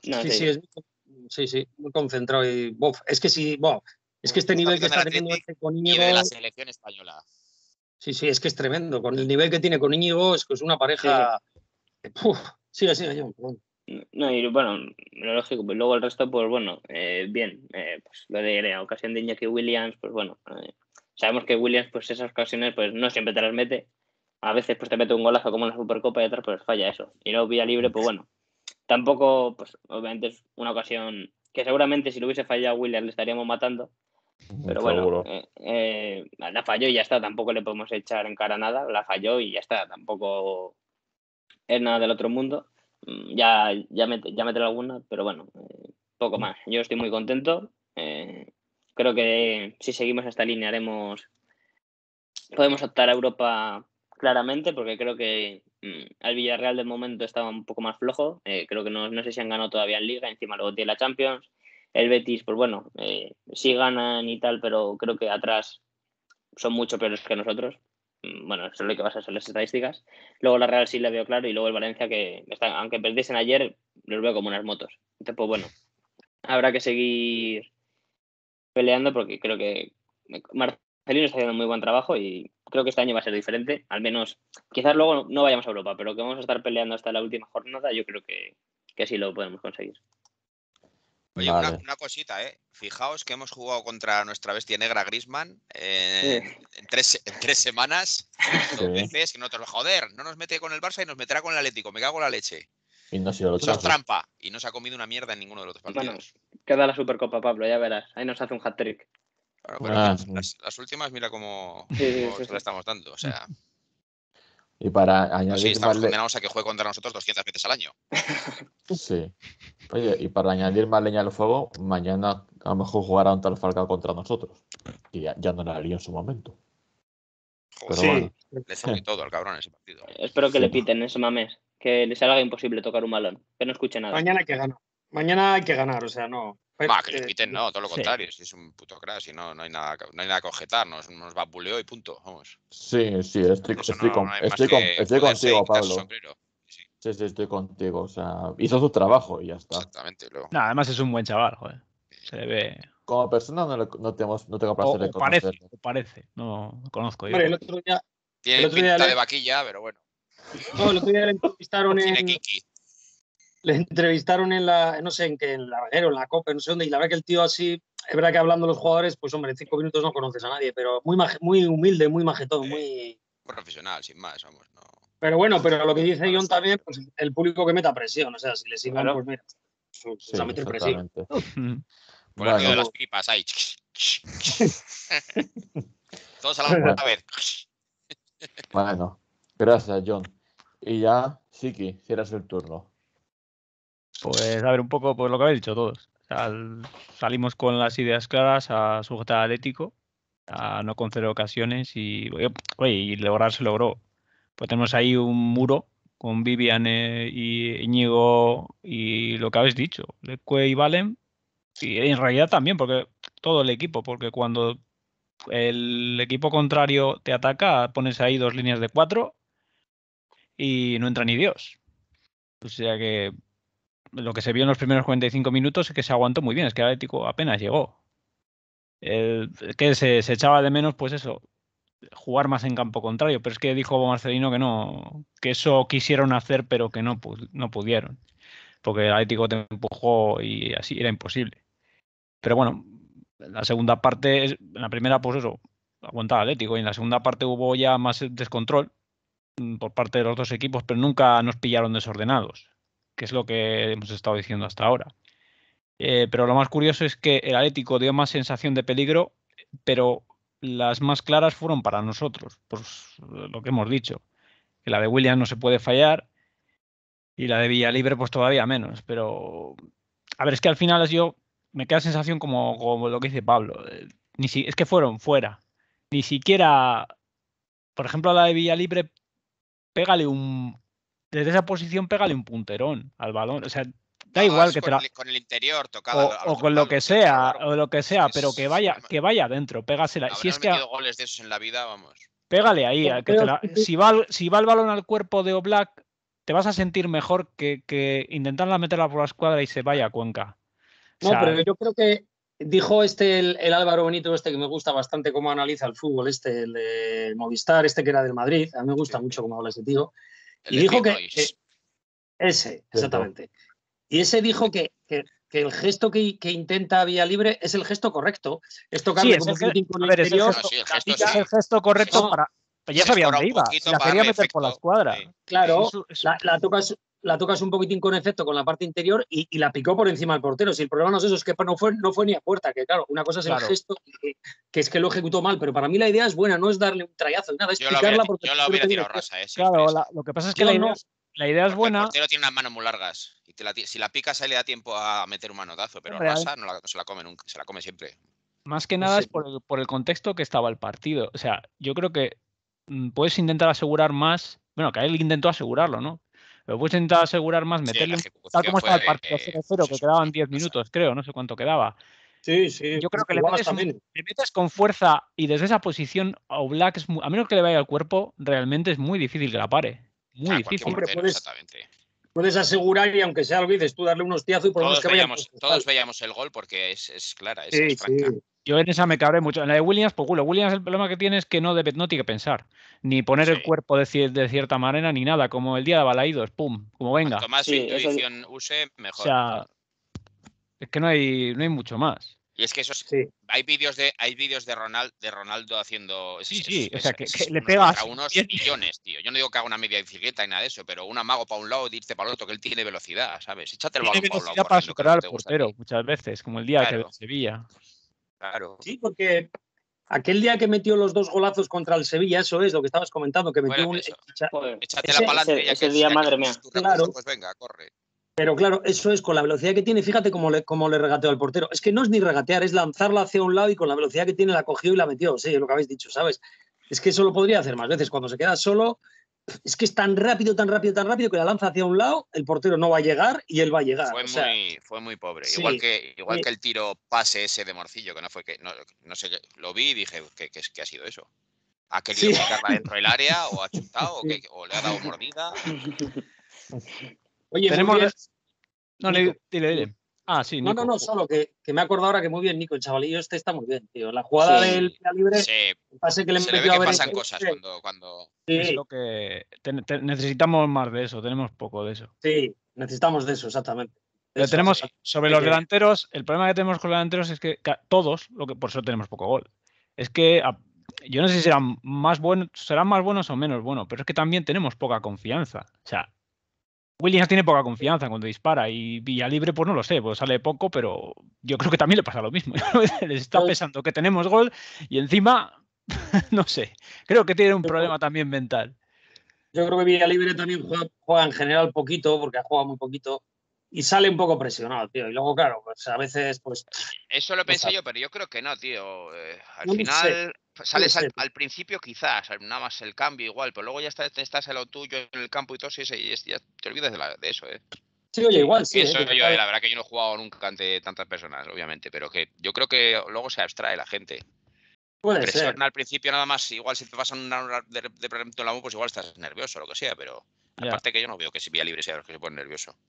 Sí, muy concentrado. Y, es que es que este nivel que está teniendo con Íñigo. Y de la selección española. Sí, es que es tremendo. Con el nivel que tiene con Íñigo, es que es una pareja. Sigue, John. No, y bueno, lo lógico, pues luego el resto, pues bueno, bien. Pues lo de la ocasión de Iñaki Williams, pues bueno, sabemos que Williams, pues esas ocasiones, pues no siempre te las mete. A veces, pues te mete un golazo como en la Supercopa y otras, pues falla eso. Y luego vía libre, pues bueno. Tampoco, pues obviamente es una ocasión que seguramente si lo hubiese fallado Williams le estaríamos matando. Pero bueno, la falló y ya está. Tampoco le podemos echar en cara nada. La falló y ya está. Tampoco es nada del otro mundo. Ya meterá alguna, pero bueno, poco más. Yo estoy muy contento. Creo que si seguimos esta línea podemos optar a Europa claramente, porque creo que el Villarreal de momento estaba un poco más flojo. Creo que no sé si han ganado todavía en Liga, encima luego tiene la Champions. El Betis, pues bueno, sí ganan y tal, pero creo que atrás son mucho peores que nosotros. Bueno, eso es lo que pasa son las estadísticas. Luego la Real sí la veo claro y luego el Valencia que aunque perdiesen ayer, los veo como unas motos. Entonces, pues bueno, habrá que seguir peleando porque creo que Marcelino está haciendo muy buen trabajo y creo que este año va a ser diferente. Al menos, quizás luego no vayamos a Europa, pero que vamos a estar peleando hasta la última jornada, yo creo que sí lo podemos conseguir. Oye, una cosita, Fijaos que hemos jugado contra nuestra bestia negra Griezmann en 3 semanas, 2 veces, que nosotros, joder, no nos mete con el Barça y nos meterá con el Atlético, me cago en la leche. Y no ha sido eso es trampa, y no se ha comido una mierda en ninguno de los otros partidos. Bueno, queda la Supercopa, Pablo, ya verás, ahí nos hace un hat-trick. Bueno, pero las últimas, mira cómo se la estamos dando, o sea... Y para añadir estamos condenados a que juegue contra nosotros 200 veces al año. Sí. Oye, y para añadir más leña al fuego, mañana a lo mejor jugará un tal Falcao contra nosotros. Y ya no la haría en su momento. Joder, pero bueno. Le sobra todo al cabrón ese partido. Espero que le piten ese mames, que le salga imposible tocar un balón, que no escuche nada. Mañana hay que ganar, o sea, no. Que le piten, no, todo lo contrario. Si es un puto crash y no hay nada que objetar, nos vapuleó y punto, vamos. Sí, estoy contigo, Pablo. Sí, estoy contigo. O sea, hizo su trabajo y ya está. Exactamente. Además es un buen chaval, joder. Se le ve. Como persona no tengo placer de conocerlo. Parece, no conozco yo. Hombre, el otro día. Tiene pinta de vaquilla, pero bueno. No, el otro día le entrevistaron Le entrevistaron en la, no sé en qué, en la Reguero, en la Copa, no sé dónde, y la verdad que el tío así, es verdad que hablando los jugadores, pues hombre, en 5 minutos no conoces a nadie, pero muy humilde, muy majetón, muy profesional, sin más, vamos, no. Pero bueno, pero lo que dice John también, pues el público que meta presión, o sea, si le sigan, pues mira, pues a meter presión. Por el ruido de las pipas ahí. Todos a la vez. Bueno, gracias, John. Y ya, Siki, si eres el turno. Pues a ver, un poco pues lo que habéis dicho todos. O sea, salimos con las ideas claras a sujetar al Atlético, a no conceder ocasiones y lograr se logró. Pues tenemos ahí un muro con Vivian y Íñigo y lo que habéis dicho, Leque y Valen, y en realidad también, porque todo el equipo, porque cuando el equipo contrario te ataca, pones ahí 2 líneas de 4 y no entra ni Dios. O sea que lo que se vio en los primeros 45 minutos es que se aguantó muy bien, es que el Atlético apenas llegó. Que se echaba de menos, pues eso, jugar más en campo contrario, pero es que dijo Marcelino que no, que eso quisieron hacer, pero que no pudieron, porque el Atlético te empujó y así era imposible. Pero bueno, en la segunda parte, en la primera, pues eso, aguantaba el Atlético, y en la segunda parte hubo ya más descontrol por parte de los dos equipos, pero nunca nos pillaron desordenados, que es lo que hemos estado diciendo hasta ahora. Pero lo más curioso es que el Atlético dio más sensación de peligro, pero las más claras fueron para nosotros, pues lo que hemos dicho, que la de Williams no se puede fallar y la de Villalibre pues todavía menos, pero a ver, es que al final yo me queda la sensación como lo que dice Pablo, es que fueron fuera, ni siquiera, por ejemplo, a la de Villalibre, pégale desde esa posición pégale un punterón al balón, o sea, da igual que con el interior tocado o con lo que sea, pero que vaya adentro, pégasela. Si es que metido goles de esos en la vida, vamos. Pégale ahí, si va el balón al cuerpo de Oblak, te vas a sentir mejor que intentarla meterla por la escuadra y se vaya a Cuenca. No, pero yo creo que dijo el Álvaro Benito, que me gusta bastante cómo analiza el fútbol, el de Movistar, que era del Madrid, a mí me gusta mucho cómo habla ese tío, y dijo que ese, exactamente, y ese dijo que el gesto que intenta Villalibre es el gesto correcto, es tocarle como un con el interior. Es el gesto correcto para... Ya sabía dónde iba, la quería meter por la escuadra. Claro, la tocas un poquitín con efecto con la parte interior y la picó por encima del portero. Si el problema no es eso, es que no fue ni a puerta, que claro, una cosa es el gesto, que es que lo ejecutó mal, pero para mí la idea es buena, no es darle un trayazo, nada, es picarla porque... Yo lo hubiera tirado rasa, Claro, lo que pasa es que la idea es buena. El portero tiene unas manos muy largas y si la picas ahí le da tiempo a meter un manotazo, pero rasa no se la come nunca, se la come siempre. Más que nada es por el contexto que estaba el partido. O sea, yo creo que puedes intentar asegurar más. Bueno, que él intentó asegurarlo, ¿no? Pero puedes intentar asegurar más, meterle tal como estaba el partido 0-0, que quedaban 10 minutos, creo, no sé cuánto quedaba. Sí. Yo creo que le metes con fuerza y desde esa posición a Oblak, a menos que le vaya al cuerpo, realmente es muy difícil que la pare. Muy difícil. Hombre, puedes asegurar y aunque sea lo que dices, tú darle un hostiazo y por lo menos que vaya. Todos veíamos el gol porque es clara, es franca. Yo en esa me cabré mucho. En la de Williams, pues Williams el problema que tiene es que no tiene que pensar, ni poner el cuerpo de cierta manera, ni nada, como el día de Balaídos, pum, como venga. Cuanto más intuición use, mejor. O sea, es que no hay mucho más. Y es que hay vídeos de Ronaldo haciendo... o sea, que le pegas a unos millones, tío. Yo no digo que haga una media bicicleta y nada de eso, pero un amago para un lado y irte para el otro, que él tiene velocidad, ¿sabes? Échate el balón para un lado. Para superar al portero, muchas veces, como el día que de Sevilla. Claro. Sí, porque aquel día que metió los 2 golazos contra el Sevilla, eso es lo que estabas comentando, que metió échate la palante. Ese día, madre mía. Claro. Pues venga, corre. Pero claro, eso es con la velocidad que tiene, fíjate cómo le regateó al portero. Es que no es ni regatear, es lanzarla hacia un lado y con la velocidad que tiene la cogió y la metió. Sí, es lo que habéis dicho, ¿sabes? Es que eso lo podría hacer más veces. Cuando se queda solo, es que es tan rápido que la lanza hacia un lado, el portero no va a llegar y él va a llegar. Fue muy pobre. Sí, igual que el tiro pase ese de Morcillo, que no fue que... No sé, lo vi y dije, ¿qué ha sido eso? ¿Ha querido buscarla dentro del área o ha chutado o le ha dado mordida? Oye, tenemos... No, dile. Ah, sí, Nico. No, solo que me he acordado ahora que muy bien, Nico, el chavalillo está muy bien, tío. La jugada del tiro libre, pase que le metió a ver. Pasan cosas cuando... Es lo que necesitamos más de eso, tenemos poco de eso. Sí, necesitamos de eso, exactamente. Pero tenemos sobre los delanteros, el problema que tenemos con los delanteros es que todos, por eso tenemos poco gol, es que yo no sé si serán más buenos o menos buenos, pero es que también tenemos poca confianza. O sea, Williams tiene poca confianza cuando dispara y Villalibre, pues no lo sé, pues sale poco, pero yo creo que también le pasa lo mismo. Les está pesando que tenemos gol y encima, no sé, creo que tiene un problema también mental. Yo creo que Villalibre también juega en general poquito, porque ha jugado muy poquito. Y sale un poco presionado, tío. Y luego, claro, pues a veces, pues... Eso lo pensé yo, pero yo creo que no, tío. Al final sales al principio quizás, nada más el cambio igual, pero luego ya estás en lo tuyo, en el campo y todo eso, y ya te olvidas de eso, Sí, oye, igual, sí. Eso la verdad que yo no he jugado nunca ante tantas personas, obviamente, pero que yo creo que luego se abstrae la gente. Puede ser. Al principio nada más, igual si te pasan una hora de en la pues igual estás nervioso o lo que sea, pero aparte que yo no veo que si Villalibre sea los que se pone nervioso.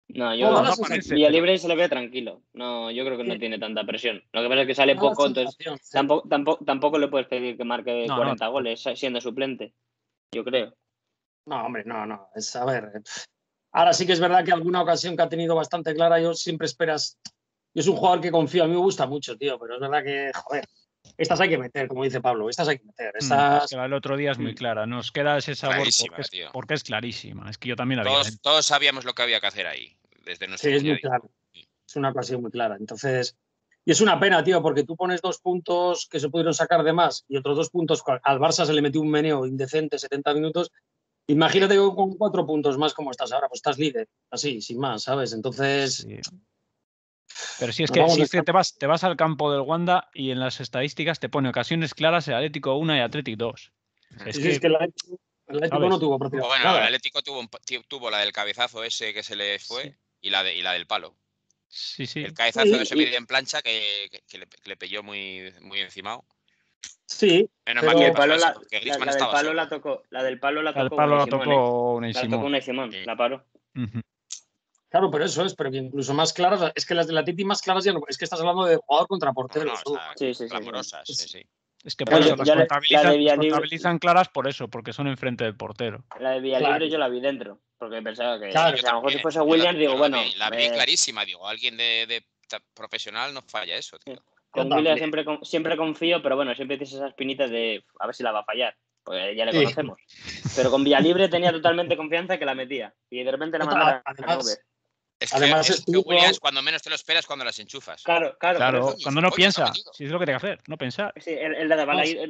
No, No, yo da la sensación, Villalibre se le ve tranquilo. No, yo creo que no tiene tanta presión. Lo que pasa es que sale Da la poco, entonces sensación, sí. tampoco le puedes pedir que marque No, 40 tampoco. goles siendo suplente. Yo creo. No, hombre, no. A ver, ahora sí que es verdad que alguna ocasión que ha tenido bastante clara, yo siempre esperas. Yo es un jugador que confío, a mí me gusta mucho, tío, pero es verdad que, joder, estas hay que meter, como dice Pablo, estas hay que meter. Es Estas, que la del otro día es muy clara. Nos queda ese sabor Clarísima, tío. porque es clarísima. Es que yo también la vi. Todos sabíamos lo que había que hacer ahí, desde nuestro sí, es muy punto de claro. Es una ocasión muy clara. Entonces, y es una pena, tío, porque tú pones 2 puntos que se pudieron sacar de más y otros 2 puntos, al Barça se le metió un meneo indecente 70 minutos. Imagínate que con 4 puntos más como estás ahora, pues estás líder, así, sin más, ¿sabes? Entonces, Sí. Pero si es nos que, vamos si a es que te vas al campo del Wanda y en las estadísticas te pone ocasiones claras el Atlético 1 y Atlético 2. Es sí, es que, que el Atlético no ¿sabes? tuvo prácticamente Bueno, el nada. Atlético tuvo la del cabezazo ese que se le fue Sí. y la del palo. Sí, sí. El cabezazo de Sí, ese vídeo en plancha que le pilló muy encimado. Sí, Menos mal Y que el pero pasó palo, eso, porque Griezmann la del estaba palo solo. la del palo la El tocó palo Unai la Simón, ¿eh? tocó Unai La tocó Simón. Unai Simón, Sí. la paró. Ujú. claro, pero eso es, pero que incluso más claras, es que las de la Titi más claras ya no, es que estás hablando de jugador contra portero. No, está Sí. clamorosas, sí. Es que por Claro, eso yo la de las Villalibre, contabilizan claras por eso, porque son enfrente del portero. la de Villalibre Claro, yo la vi dentro, porque pensaba que claro. Yo si a lo mejor si también. fuese Williams, digo, bueno, La vi clarísima, digo, alguien de profesional no falla eso, tío. Yo con Williams también. siempre confío, pero bueno, siempre tienes esas pinitas de a ver si la va a fallar, porque ya le Sí. conocemos. Pero con Villalibre tenía totalmente confianza que la metía, y de repente la mandaba a nubes. Además Es que estuvo, Williams, cuando menos te lo esperas, cuando las enchufas. Claro, por eso. Cuando no Coño, se ha piensa, metido. si es lo que tiene que hacer, no pensar. Sí, en la de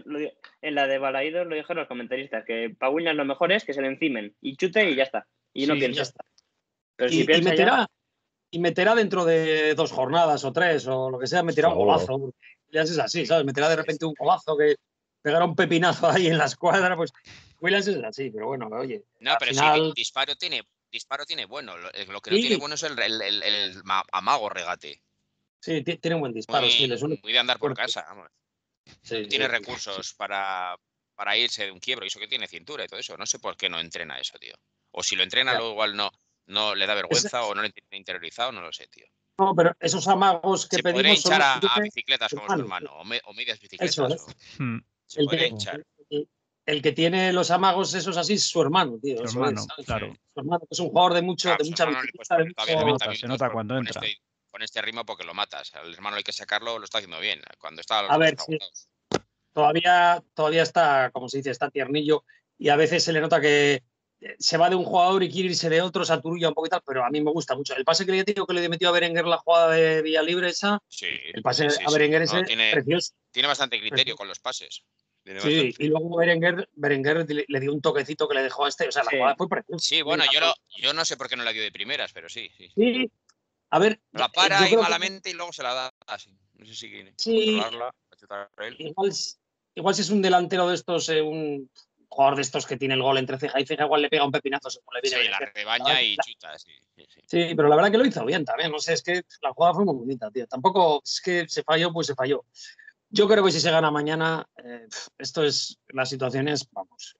Balaídos lo dijeron los comentaristas, que para Williams lo mejor es que se le encimen y chute y ya está. Y no Sí, piensa. ya está. Pero si Y piensa ya, meterá dentro de 2 jornadas o 3 o lo que sea, meterá un Seguro. golazo. Ya es así, ¿sabes? Meterá de repente un golazo que pegará un pepinazo ahí en la escuadra, pues Williams es así, pero bueno, oye, No, al pero final, sí, disparo tiene bueno. Lo que no tiene sí, bueno es el amago regate. sí, tiene un buen disparo, sí, le suele. Muy de andar por casa, vamos. Sí, Tiene sí. recursos para irse de un quiebro, y eso que tiene cintura y todo eso. No sé por qué no entrena eso, tío. O si lo entrena, Ya. luego igual no le da vergüenza o no lo tiene interiorizado, no lo sé, tío. No, pero esos amagos que Se podría pedimos son hinchar los que a tiene bicicletas su como su hermano. hermano, o medias Eso bicicletas, es. se El podría que, hinchar. el que tiene los amagos esos así es su hermano, tío. Su Eso es, hermano, ¿sabes? claro. Su hermano, que es un jugador de Claro, su mucha hermano le puedes bicicleta, de poner todavía mucho. 90 Se minutos nota cuando entra. con este ritmo porque lo matas. Al hermano hay que sacarlo, lo está haciendo bien. Cuando está los A otros ver, sí, agotados. todavía está, como se dice, está tiernillo y a veces se le nota que se va de un jugador y quiere irse de otro, se aturulla un poco y tal, pero a mí me gusta mucho. El pase que le digo que le metió a Berenguer la jugada de Villalibre esa, Sí, el pase sí. a Berenguer No, ese, precioso. tiene bastante criterio con los pases. Tiene Sí, bastante. y luego Berenguer le dio un toquecito que le dejó a este, o sea, la Sí. jugada fue preciosa. Sí, bueno, yo no sé por qué no la dio de primeras, pero sí. Sí, a ver, La yo para ahí creo que malamente y luego se la da así. No sé si sí, controlarla, chutar a él. igual si es un delantero de estos, un jugador de estos que tiene el gol entre ceja y ceja, igual le pega un pepinazo según le viene Sí, la Berenguer. rebaña y chuta, sí. Sí, pero la verdad que lo hizo bien también. No sé, es que la jugada fue muy bonita, tío. Tampoco es que se falló, pues se falló. Yo creo que si se gana mañana, esto es, las situaciones, vamos,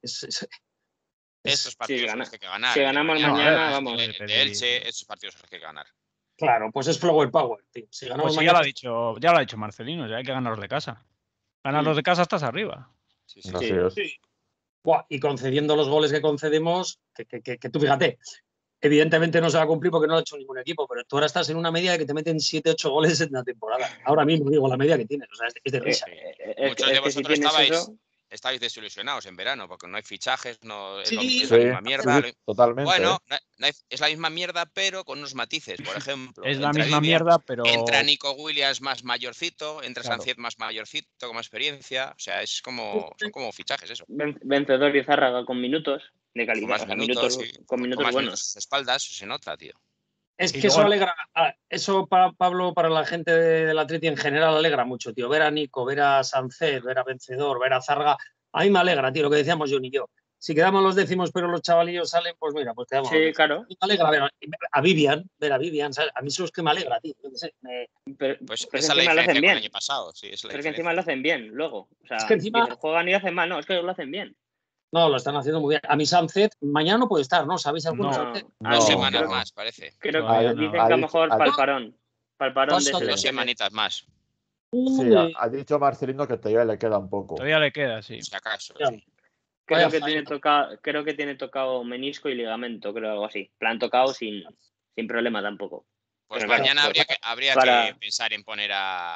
Estos partidos son los que hay que ganar. si El de ganamos mañana, mañana, vamos. el de Elche, estos partidos son los que hay que ganar. claro, pues es flower power, tío. Si ganamos Pues sí, mañana, ya lo ha dicho Marcelino, ya hay que ganarlos de casa. Ganarlos de casa estás arriba. Sí. Así es. buah, y concediendo los goles que concedemos, que tú fíjate, evidentemente no se va a cumplir porque no lo ha hecho ningún equipo, pero tú ahora estás en una media de que te meten 7-8 goles en la temporada. Ahora mismo digo la media que tienes, o sea, es de risa. Muchos de que si vosotros tienes estabais desilusionados en verano porque no hay fichajes, no es, Sí, es la misma mierda. Totalmente. Bueno, es la misma mierda, pero con unos matices. Por ejemplo, Es la entra misma Vivian, mierda, pero. entra Nico Williams más mayorcito, entra Claro. Sánchez más mayorcito, con más experiencia. O sea, son como fichajes eso. vencedor y Zárraga con minutos de Con calidad, más o sea, minutos, sí. con Con minutos más buenos. minutos a sus espaldas, se nota, tío. Es Y que eso luego- alegra, eso para Pablo, para la gente del Atleti en general, alegra mucho, tío. Ver a Nico, ver a Sánchez, ver a Vencedor, ver a Zarga, a mí me alegra, tío, lo que decíamos John y yo. Si quedamos los décimos, pero los chavalillos salen, pues mira, pues quedamos los Sí, décimos. claro. Me alegra ver a Vivian, ¿sabes? A mí eso es que me alegra, tío. Yo qué sé, Pues pero esa es la encima lo diferencia hacen con el bien. año pasado. Sí, es la Pero que diferencia. encima lo hacen bien luego. O sea, Es que encima- dices, juegan y hacen mal, no, es que lo hacen bien. No, lo están haciendo muy bien. A mi Sánchez mañana no puede estar, ¿no? ¿Sabéis alguno? No. Sánchez? No, 2 semanas no. más, parece. Creo Todavía que no. dicen que a lo mejor para el parón. Para el parón de Pasa, 2 selecciones. semanitas más, Sí, ha dicho Marcelino que todavía le queda un poco. Todavía le queda, sí. si acaso. Ya. Sí. Vaya Creo que tiene tocado menisco y ligamento, creo algo así. Plan tocado sin problema tampoco. Pues Pero mañana claro, habría para- que pensar en poner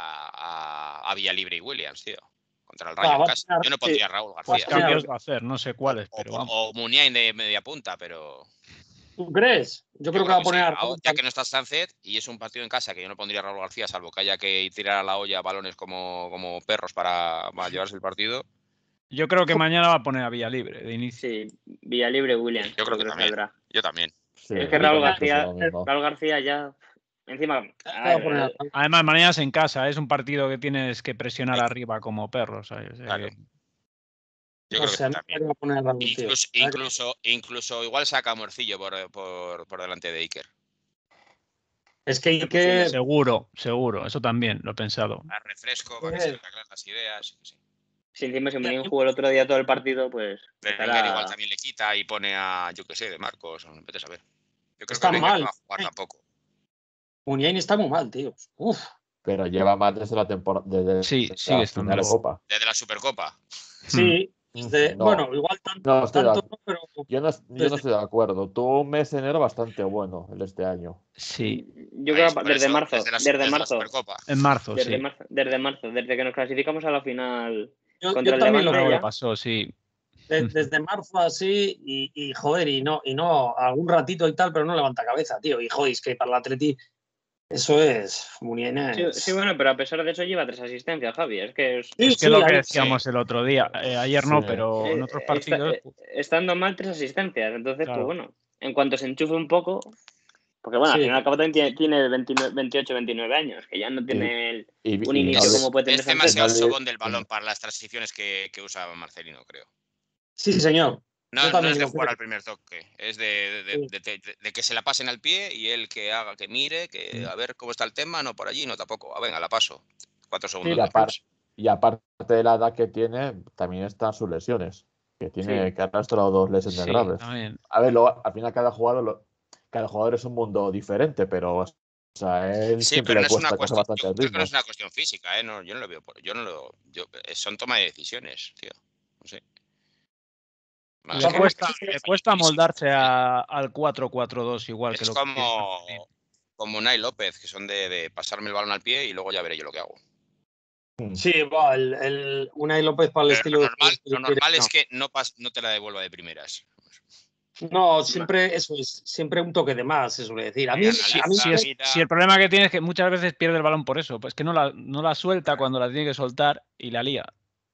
a Villalibre y Williams, tío. Contra el Va, Rayo en va a casa. poner- Yo no pondría a Raúl Pues García. cambios va a hacer, no sé cuáles, pero vamos. O Muniain de media punta, pero ¿Tú crees? Yo creo que va a poner sí. a Raúl Ya que no está Sánchez y es un partido en casa que yo no pondría a Raúl García, salvo que haya que tirar a la olla balones como perros para llevarse el partido. Yo creo que mañana va a poner a Villalibre de inicio. Sí, Villalibre Williams. Yo creo que también. saldrá. Yo también. Sí, Es que yo Raúl también pienso García, lo mismo. Raúl García ya. Encima, Va a poner a Raúl. Además, mañana es en casa, es un partido que tienes que presionar arriba como perros. ¿Sabes? O sea Claro. que- Yo No creo sé, a que mí también. me va a poner a Raúl, tío. Incluso igual saca a Morcillo por delante de Iker. Es que hay que... Seguro, eso también, lo he pensado. Para refresco, para que se le aclaren las ideas. Sí. si encima si Muniain jugó el otro día todo el partido, pues. Berenguer igual también le quita y pone a, yo qué sé, de Marcos. Vete a saber. Yo creo Está que Berenguer mal. no va a jugar tampoco. Muniain está muy mal, tío. Uf. Pero lleva más desde la temporada. Desde Sí, la sigue final estando. de Copa. Desde la Supercopa. Sí. No. Bueno, igual tanto, No, estoy de tanto acuerdo. no, pero Yo no estoy de acuerdo. Tuvo un mes de enero bastante bueno el de este año. Sí, Yo creo que Por desde eso, marzo. desde la Supercopa. en marzo, Desde sí. marzo. Desde que nos clasificamos a la final yo contra el también lo Levante Algo veo. le pasó, sí. Desde marzo así y joder, y no, algún ratito y tal, pero no levanta cabeza, tío. Y joder, es que para el Atleti eso es Muniain es... Sí, bueno, pero a pesar de eso lleva 3 asistencias, Javi. Es que Sí, Es que lo que ahí- decíamos el otro día. Ayer no, Sí. pero en otros partidos. estando mal 3 asistencias. Entonces, Claro. pues bueno, en cuanto se enchufe un poco, porque bueno, al Sí. final al cabo también tiene 28, 29 años, que ya no tiene un inicio no le- como puede tener Es Sánchez. demasiado no le- sobón del balón para las transiciones que usa Marcelino, creo. Sí, señor. No, Yo no también es de lo jugar creo. al primer toque, es de que se la pasen al pie y él que haga, que mire, que a ver cómo está el tema, no por allí, no tampoco. Venga, la paso. 4 segundos y, después. y aparte de la edad que tiene, también están sus lesiones. Que tiene Sí. que arrastrado 2 lesiones Sí, graves. también. A ver, al final cada jugador es un mundo diferente, pero o sea, él Sí, siempre pero le no es una cuesta coger cuestión. bastante Yo el creo que no ritmo. es una cuestión física, ¿eh? No, yo no lo veo. Son toma de decisiones, tío. No sé. Más Le que- cuesta moldarse al 4-4-2 igual que Es lo que como Unai López, que son de pasarme el balón al pie y luego ya veré yo lo que hago. Sí, va, Unai López para el Pero estilo lo normal es que no te la devuelva de primeras. No, siempre eso es, siempre un toque de más, se suele decir. A mí, Si el problema que tiene es que muchas veces pierde el balón por eso, pues que no la suelta cuando la tiene que soltar y la lía.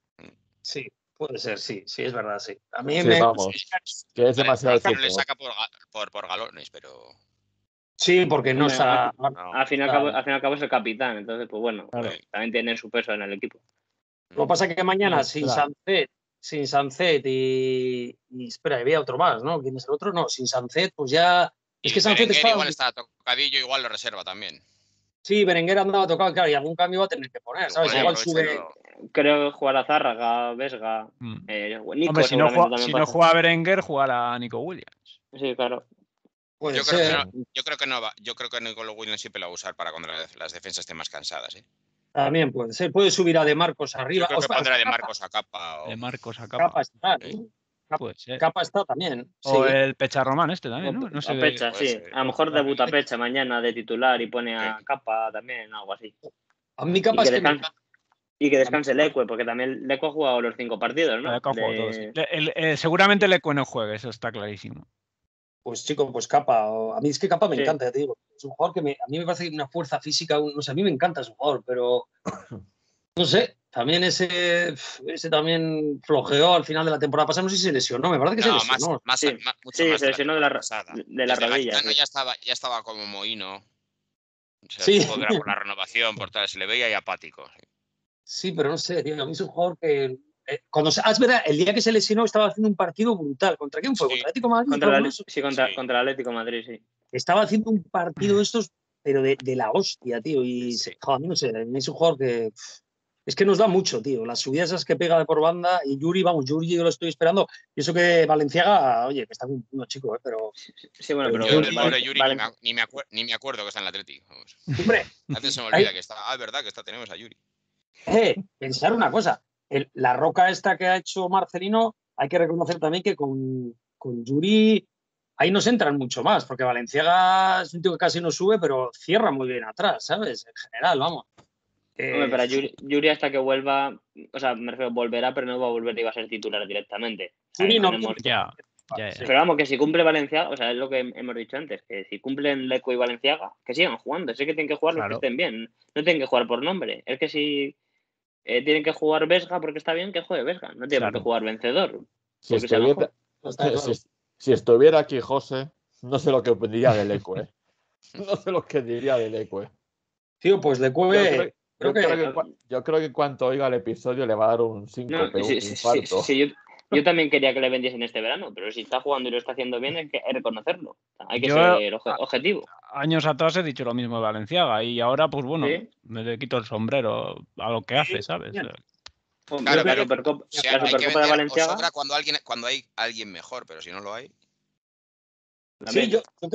Sí, puede ser, sí, es verdad, sí. A mí Sí, vamos, que es demasiado No le fútbol. saca por galones, pero. Sí, porque no Hombre, está. Al fin y al cabo es el capitán, entonces, pues bueno, Claro. también tiene su peso en el equipo. Lo que pasa es que mañana Claro. sin Sancet y espera, había otro más, ¿no? ¿Quién es el otro? No, sin Sancet, pues ya. Es que Sancet Berenguer está. igual está tocadillo, igual lo reserva también. Sí, Berenguer andaba tocado, claro, y algún cambio va a tener que poner, ¿sabes? Igual sube. Creo que jugará Zárraga, Vesga, Nico. Hombre, si no pasa. juega Berenguer, jugará Nico Williams. Sí, claro. Puede Yo ser. creo que no va. Yo creo que Nico Williams siempre lo va a usar para cuando las defensas estén más cansadas. También puede ser. Puede subir a De Marcos arriba. Yo creo que pondrá de Marcos a Capa. De Marcos a Capa. Capa está, Sí. Puede ser. Capa está también. O sí. el Pecha Román también, ¿no? No sé. Pecha, sí. A lo mejor debuta Pecha mañana de titular y pone a Sí. Capa también, algo así. A mí Capa es que y que descanse Lecue, porque también Lecue ha jugado los 5 partidos, ¿no? Leco ha jugado todos, sí. Seguramente Lecue no juegue, eso está clarísimo. Pues chico, pues Capa. A mí es que Capa me Sí. encanta, ya te digo. Es un jugador que a mí me parece una fuerza física, no sé, a mí me encanta ese jugador, pero no sé, también ese también flojeó al final de la temporada pasada, no sé si se lesionó, me parece que se lesionó. Sí, se lesionó de la rodilla. Garitano ya estaba como mohino. O sea, Sí. supongo que era por la renovación, por tal, se le veía ahí apático. Sí, pero no sé, tío, a mí es un jugador que es verdad, el día que se lesionó estaba haciendo un partido brutal. ¿Contra quién fue? Sí. ¿Contra Atlético de Madrid? Contra el Atlético de Madrid, sí. Estaba haciendo un partido de estos, pero de la hostia, tío. Y Sí. joder, a mí no sé, es un jugador que Es que nos da mucho, tío. Las subidas esas que pega de por banda y Yuri, vamos, Yuri yo lo estoy esperando. Y eso que Valenciaga, oye, que está un chico, pero... Sí, bueno, pero... Yo, el pobre Yuri ni me acuerdo que está en el Atleti. Vamos. Hombre, A veces se me olvida que está. Ah, es verdad que tenemos a Yuri. Pensar una cosa. La roca esta que ha hecho Marcelino, hay que reconocer también que con Yuri ahí nos entran mucho más, porque Valenciaga es un tío que casi no sube, pero cierra muy bien atrás, ¿sabes? En general, vamos. Hombre, pero Yuri hasta que vuelva, o sea, me refiero, volverá, pero no va a volver y va a ser titular directamente. Yuri no, ya. Pero vamos, que si cumple Valenciaga, o sea, es lo que hemos dicho antes, que si cumplen Leco y Valenciaga, que sigan jugando. Sé que tienen que jugar los que estén bien, no tienen que jugar por nombre. Es que si tienen que jugar Vesga porque está bien, que juegue Vesga. No tiene por qué jugar Vencedor. Si estuviera aquí José, no sé lo que diría del Ecue. No sé lo que diría del Ecue. Tío, pues Lecue... Yo creo que en cuanto oiga el episodio le va a dar un síncope, un infarto. Yo también quería que le vendiesen este verano, pero si está jugando y lo está haciendo bien, hay que reconocerlo. Hay que ser objetivo. Años atrás he dicho lo mismo de Valenciaga y ahora, pues bueno, me le quito el sombrero a lo que hace, ¿sabes? Claro, pero la Supercopa de Valenciaga cuando hay alguien mejor, pero si no lo hay. Sí,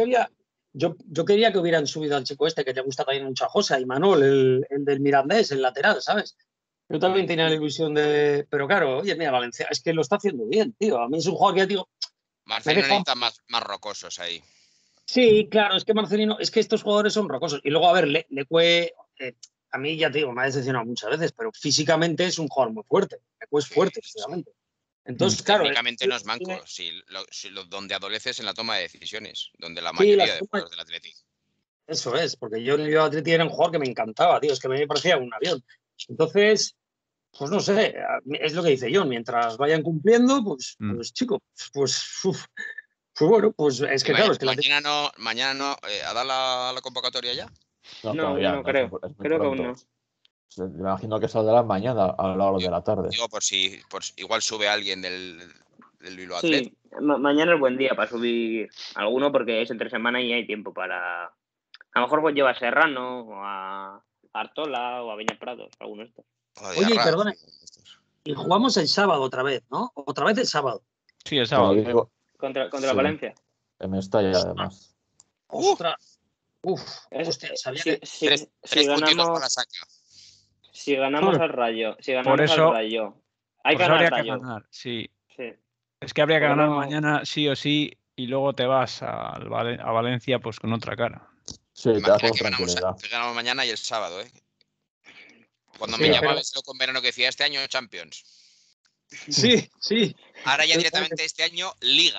yo quería que hubieran subido al chico este que te gusta también mucho a José, y Manol, el del Mirandés, el lateral, ¿sabes? Yo también tenía la ilusión de... Pero claro, oye, mira, Valencia, es que lo está haciendo bien, tío. A mí es un jugador que ya digo... Marcelino necesita más rocosos ahí. Sí, claro, es que Marcelino... Es que estos jugadores son rocosos. Y luego, a ver, Lecue... a mí, ya te digo, me ha decepcionado muchas veces, pero físicamente es un jugador muy fuerte. Lecue es fuerte, físicamente. Entonces, claro... Técnicamente no es manco. Donde adoleces en la toma de decisiones. Donde la mayoría de jugadores del Atleti. Eso es, porque yo Atleti era un jugador que me encantaba, tío. Es que me parecía un avión. Entonces... Pues no sé, es lo que dice John, mientras vayan cumpliendo, pues chico, pues bueno, pues es que claro, es que mañana no, ¿ha dado la convocatoria ya? No creo que aún no. Me imagino que saldrá mañana a la hora de la tarde. Digo, por si igual sube alguien del Bilbao Athletic. Sí, mañana es buen día para subir alguno porque es entre semana y hay tiempo para... A lo mejor pues lleva a Serrano o a Artola o a Beñat Prados, alguno de estos. Oye, perdona, y jugamos el sábado otra vez, ¿no? Otra vez el sábado. Sí, el sábado. Contra Valencia. En Mestalla, además. ¡Ostras! Hostia, sabía que... Tres puntitos para saca. Si ganamos al Rayo, hay que ganar al Rayo. Sí. Es que habría que ganar mañana sí o sí y luego te vas a Valencia pues con otra cara. Sí, imagina que ganamos mañana y el sábado, ¿eh? Cuando me llamaba ese loco en verano que decía este año Champions. Sí. Ahora ya directamente este año Liga.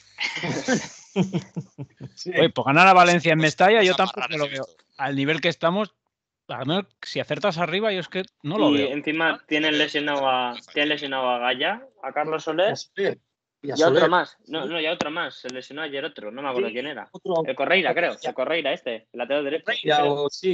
Oye, pues ganar a Valencia en Mestalla yo tampoco lo veo. Al nivel que estamos, al menos si acertas arriba yo es que no lo veo. Y encima tienen lesionado a Gaya, a Carlos Soler y a otro más. No, ya otro más. Se lesionó ayer otro, no me acuerdo quién era. El Correira, creo. El Correira el lateral derecho. Sí.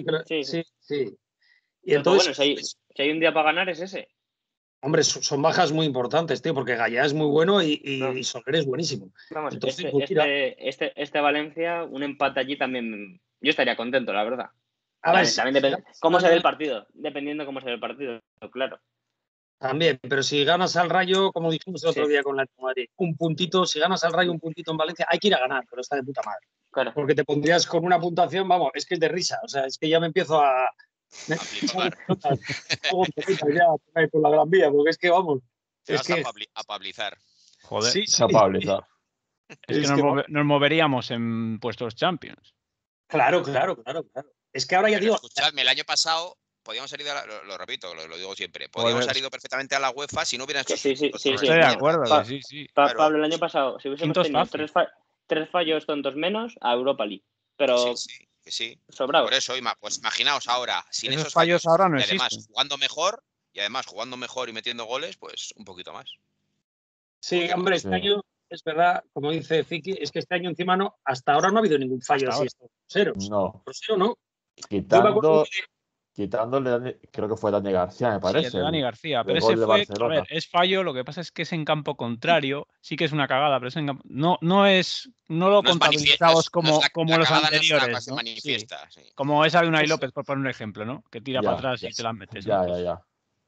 Y entonces, bueno, si hay un día para ganar es ese. Hombre, son bajas muy importantes, tío, porque Gallá es muy bueno y Soler es buenísimo. Vamos, entonces, este Valencia, un empate allí también, yo estaría contento, la verdad. A ver, también depende cómo se ve el partido, dependiendo cómo se ve el partido, claro. También, pero si ganas al Rayo, como dijimos el otro día con la Madrid, un puntito, si ganas al Rayo un puntito en Valencia, hay que ir a ganar, pero está de puta madre. Claro. Porque te pondrías con una puntuación, vamos, es que es de risa, o sea, es que ya me empiezo a con la Gran Vía, porque es que vamos. A pablizar. Joder, sí. A pablizar. Es que nos moveríamos en puestos Champions. Claro. Es que ahora ya digo. Escuchadme, el año pasado podíamos haber ido, lo repito, lo digo siempre, podíamos haber ido perfectamente a la UEFA si no hubieran hecho. Sí. Estoy de acuerdo, sí. Pablo, el año pasado, si hubiésemos tenido tres fallos tontos menos, a Europa League. Pero. Sí. Sobrado. Por eso, pues imaginaos ahora, sin esos fallos ahora no y además existen. jugando mejor y metiendo goles, pues un poquito más. Sí, hombre, este año es verdad, como dice Fiki, es que este año encima hasta ahora no ha habido ningún fallo así. No. Quitándole, creo que fue Dani García, me parece. Sí, Dani García, pero ese fue, a ver, es fallo, lo que pasa es que es en campo contrario, sí que es una cagada, pero es en campo, no lo contabilizamos como los anteriores, ¿no? Sí. Como esa de Unai López, por poner un ejemplo, ¿no? Que tira para atrás y te la metes. Ya.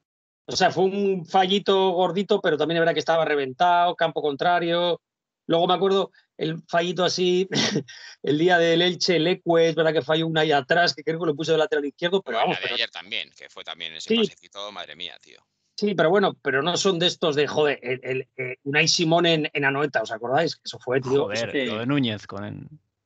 O sea, fue un fallito gordito, pero también es verdad que estaba reventado, campo contrario. Luego me acuerdo el fallito así, el día del Elche, el Ecue, es verdad que falló una ahí atrás, que creo que lo puse de lateral izquierdo, pero Bueno, vamos. la de ayer también, que fue también ese Sí. pasecito, madre mía, tío. Sí, pero bueno, pero no son de estos de, joder, Unai Simón en Anoeta, ¿os acordáis? Eso fue, tío. Joder, sí. lo de Núñez con el...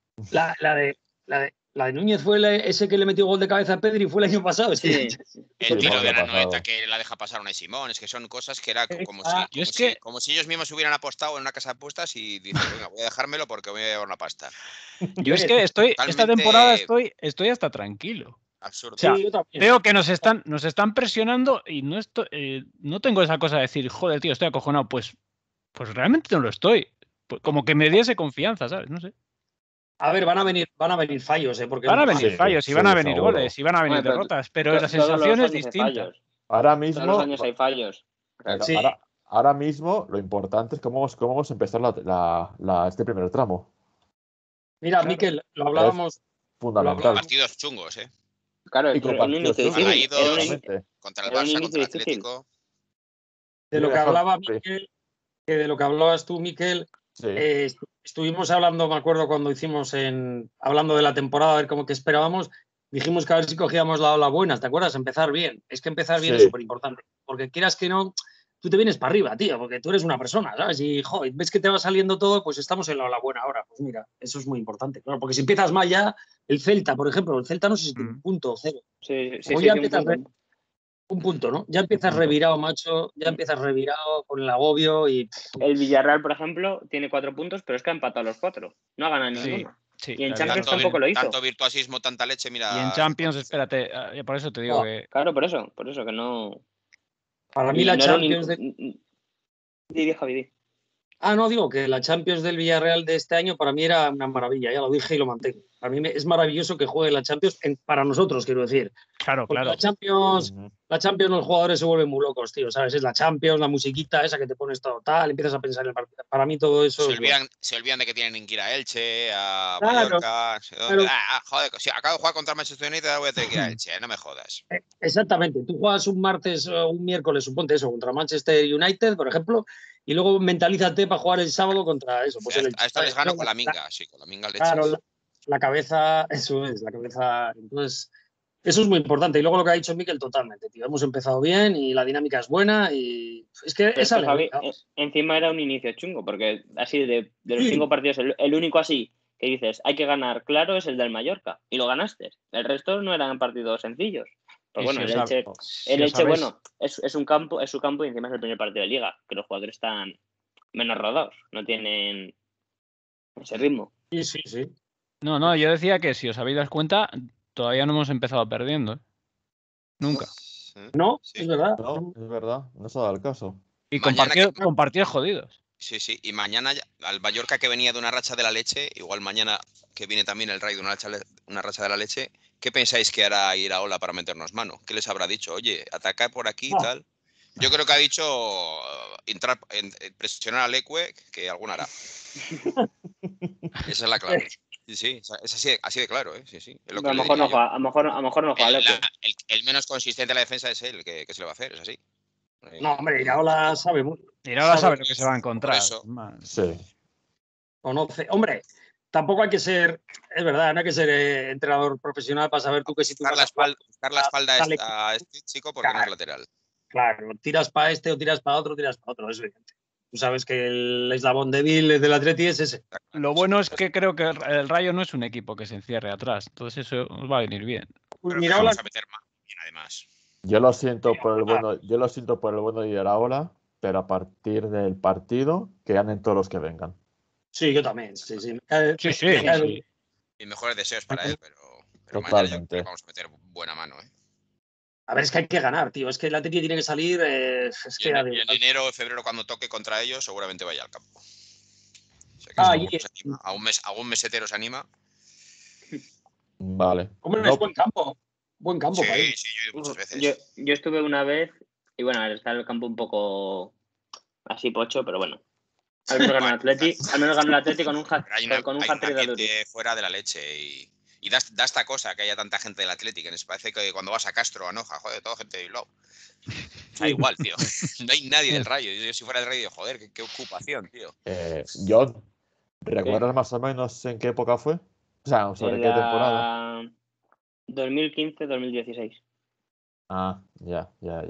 La de Núñez fue ese que le metió gol de cabeza a Pedri, fue el año pasado. Sí. El tiro de el año Anoeta pasado. que la deja pasar a Unai Simón, es que son cosas que era como Yo como si ellos mismos hubieran apostado en una casa de apuestas y dicen, venga, voy a dejármelo porque voy a llevar una pasta. Yo es que esta Totalmente temporada estoy hasta tranquilo. absurdo. O sea, Sí, yo también. veo que nos están presionando y no tengo esa cosa de decir, joder, tío, estoy acojonado. Pues realmente no lo estoy. Pues como que me diese confianza, ¿sabes? No sé. A ver, van a venir fallos, porque Van a es venir normal. fallos y sí, van a venir seguro. goles y van a venir Hombre, pero derrotas, pero la Todos sensación los es años hay distinta. fallos. Ahora Todos los mismo, años hay fallos. pero Sí. ahora mismo lo importante es cómo vamos a empezar este primer tramo. Mira, Claro. Miquel, lo hablábamos. Fundamental. Partidos chungos, ¿eh? Claro, Y es con un partidos inicio chungos, difícil. exactamente. Contra el era un Barça, inicio contra el difícil. Atlético. De lo que Dejar- hablaba sí, Miquel, que de lo que hablabas tú, Miquel, sí. estuvimos hablando, me acuerdo cuando hicimos hablando de la temporada, a ver cómo que esperábamos, dijimos que a ver si cogíamos la ola buena, ¿te acuerdas? Empezar bien. Es que empezar bien Sí. es súper importante, porque quieras que no, tú te vienes para arriba, tío, porque tú eres una persona, ¿sabes? Y, joder, ves que te va saliendo todo, pues estamos en la ola buena ahora. Pues mira, eso es muy importante, claro, porque si empiezas mal ya, el Celta, por ejemplo, el Celta no sé si tiene un punto o cero. Sí, O sí, ya un empiezas punto. un punto, ¿no? Ya empiezas revirado, macho, ya empiezas revirado con el agobio y... El Villarreal, por ejemplo, tiene 4 puntos, pero es que ha empatado los 4. No ha ganado Sí, ninguno. sí. Y en la Champions verdad. tampoco lo hizo. Tanto virtuosismo, tanta leche, mira. Y en Champions, espérate, por eso te digo que... Claro, por eso, que no. Para mí Y la no era un Champions... Di, Javi. Ah, no, digo que la Champions del Villarreal de este año para mí era una maravilla, ya lo dije y lo mantengo. Para mí es maravilloso que juegue la Champions, para nosotros, quiero decir. Claro, Porque claro. la Champions los jugadores se vuelven muy locos, tío, ¿sabes? Es la Champions, la musiquita esa que te pones todo tal, empiezas a pensar en el partido. Para mí todo eso Se olvidan de que tienen que ir a Elche, a Claro, Mallorca. ¿Dónde? claro. Joder, si acabo de jugar contra Manchester United, ahora voy a tener que ir a Elche, no me jodas. Exactamente. Tú juegas un martes o un miércoles, suponte eso, contra Manchester United, por ejemplo, y luego mentalízate para jugar el sábado contra eso. Pues A esto les gano con la minga, sí, con la minga leches. Claro, la cabeza, eso es, la cabeza. Entonces, eso es muy importante. Y luego lo que ha dicho Miquel, totalmente, tío. Hemos empezado bien y la dinámica es buena y es que Pero esa es que, Javi, encima era un inicio chungo, porque así de los 5 partidos, el único así que dices hay que ganar claro es el del Mallorca y lo ganaste. El resto no eran partidos sencillos. Pues bueno, el Elche, bueno, es su campo y encima es el primer partido de liga, que los jugadores están menos rodados, no tienen ese ritmo. Sí. No, yo decía que si os habéis dado cuenta, todavía no hemos empezado perdiendo. Nunca. No, Sí. es verdad. No, es verdad, no se ha dado el caso. Y con partidos jodidos. Sí, y mañana al Mallorca que venía de una racha de la leche, igual mañana que viene también el Rayo de una racha de la leche, ¿qué pensáis que hará Iraola para meternos mano? ¿Qué les habrá dicho? Oye, ataca por aquí y tal. Yo creo que ha dicho presionar al Ecue, que alguna hará. Esa es la clave. Sí, es así de claro, ¿eh? Sí. Es lo que a lo mejor no juega, a lo mejor no juega el menos consistente de la defensa es él, que se le va a hacer, es así. No, hombre, Iraola sabe mucho. Iraola sabe lo que se va a encontrar. Sí. Conoce. Hombre, tampoco hay que ser, es verdad, no hay que ser entrenador profesional para saber tú que si tú buscar la espalda a este chico porque no es lateral. Claro, tiras para este o tiras para otro, es evidente. Tú sabes que el eslabón débil del Atleti es ese. Lo bueno es que creo que el Rayo no es un equipo que se encierre atrás, entonces eso os va a venir bien. Pero vamos a meter más bien, además. Yo lo siento por el bueno de Iraola, pero a partir del partido que ganen todos los que vengan. Sí, yo también. Sí. Y mejores deseos para él, pero Totalmente. mañana ya vamos a meter buena mano, ¿eh? A ver, es que hay que ganar, tío. Es que el Atleti tiene que salir. Y en enero o febrero, cuando toque contra ellos, seguramente vaya al campo. O sea que algún mesetero se anima. Vale. Hombre, es buen campo. Buen campo para ir. Sí, yo he ido muchas veces. Yo estuve una vez y bueno, está el campo un poco así pocho, pero bueno. Al menos ganó el Atleti con un hat-trick de Duri. Fuera de la leche y da esta cosa que haya tanta gente del Atlético. Me parece que cuando vas a Castro, a Noja, joder, toda gente de Bilbao. Da igual, tío. No hay nadie del Rayo. Yo si fuera del Rayo, joder, qué ocupación, tío. John, ¿recuerdas más o menos en qué época fue? O sea, ¿sobre qué temporada? 2015-2016. Ah, ya.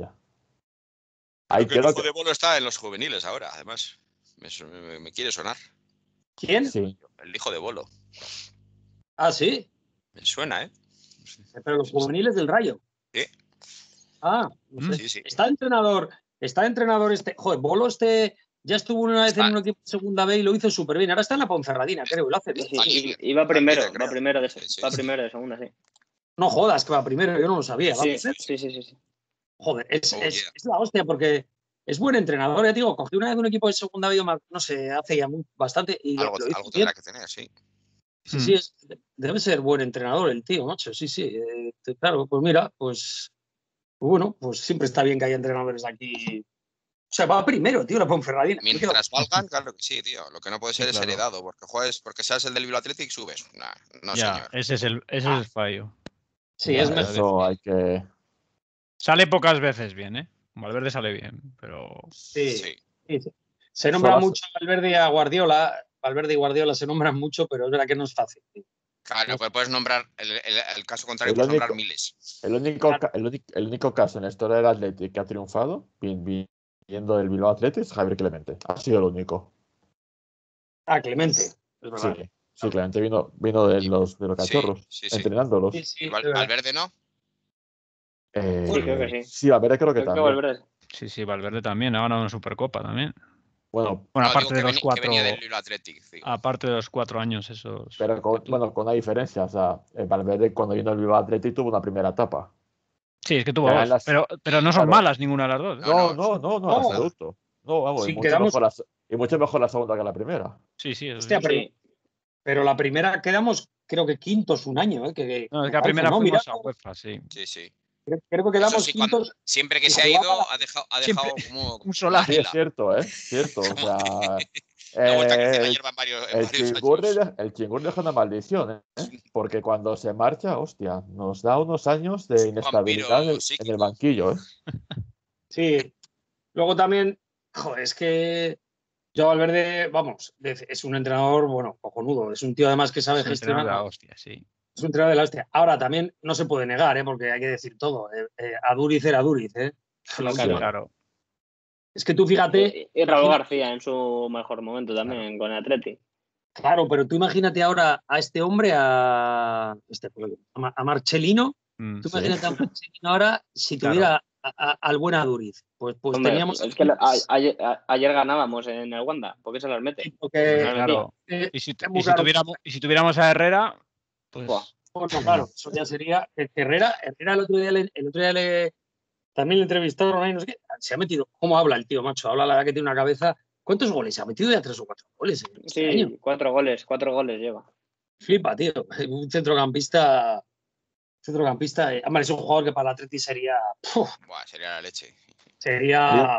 Creo que el hijo de Bolo está en los juveniles ahora, además. Me quiere sonar. ¿Quién? Sí. El hijo de Bolo. Ah, sí. Me suena, ¿eh? Pero los juveniles del Rayo. Sí. Ah, no sé. Sí, sí. Está entrenador este. Joder, Bolo ya estuvo una vez en un equipo de segunda B y lo hizo súper bien. Ahora está en la Ponferradina, creo, y lo hace bien. Sí, y va primero de segunda, sí. No jodas, que va primero, yo no lo sabía. Sí. Joder, es la hostia porque es buen entrenador. Ya te digo, cogí una vez un equipo de segunda B, no sé, hace ya bastante. Y algo lo hizo tendrá bien. que tener, sí. Sí, debe ser buen entrenador el tío, macho. Sí. Claro, pues mira, pues bueno, pues siempre está bien que haya entrenadores aquí. O sea, va primero, tío, la Ponferradina. Mientras valgan, claro que sí, tío. Lo que no puede ser es heredado, porque juegues, porque seas el del Bilbao Athletic, subes. No, ya, señor. Ese es el fallo. Sí, Ya, es mejor. eso hay que. Sale pocas veces bien, ¿eh? Valverde sale bien, pero. Sí. Se nombra mucho a Valverde y a Guardiola. Valverde y Guardiola se nombran mucho, pero es verdad que no es fácil. Tío. Claro, pues puedes nombrar, el caso contrario, puedes nombrar miles. El único caso en la historia del Athletic que ha triunfado, viendo el Bilbao Athletic, es Javier Clemente. Ha sido el único. Ah, Clemente. Es verdad. Sí, Clemente vino de los cachorros, entrenándolos. ¿Y Valverde no? Sí, creo que sí. Sí, Valverde creo que también. Sí, Valverde también, ahora una Supercopa también. Bueno, aparte de los 4. Que venía del Bilbao Athletic. Aparte de los 4 años esos. Pero con una diferencia. O sea, Valverde cuando vino al Bilbao Athletic tuvo una primera etapa. Sí, es que tuvo dos. Pero no son malas ninguna de las dos. No, en absoluto. No, vamos, y mucho mejor la segunda que la primera. Sí, eso Hostia, pero la primera quedamos, creo que quintos un año. No, es que la primera fuimos a UEFA, sí. Sí. Creo que quedamos quintos. Siempre que se ha ido, ha dejado como un solar. Sí, es cierto, cierto. O sea, el Chingur deja una maldición, porque cuando se marcha, hostia, nos da unos años de inestabilidad en el banquillo. Sí. Luego también, joder, es que yo Valverde, vamos, es un entrenador, bueno, cojonudo. Es un tío además que sabe gestionar. De la hostia, sí. Es un entrenador de la hostia. Ahora también no se puede negar, porque hay que decir todo. Aduriz era Aduriz, Claro. Es que tú fíjate. Y Raúl García en su mejor momento también con el Atleti. Claro, pero tú imagínate ahora a este hombre, a Marcelino. Tú imagínate a Marcelino ahora si tuviera al buen Aduriz. Pues hombre, teníamos. Es que ayer ganábamos en el Wanda. ¿Por qué se las mete? Claro. Y si tuviéramos a Herrera, pues. Bueno, claro, eso ya sería. Herrera el otro día también le entrevistaron ahí, no sé qué. Se ha metido. ¿Cómo habla el tío, macho? Habla la verdad que tiene una cabeza. ¿Cuántos goles? Se ha metido ya 3 o 4 goles este año. 4 goles lleva. Flipa, tío. Un centrocampista. Hombre, es un jugador que para el Atleti sería. Sería la leche. Sería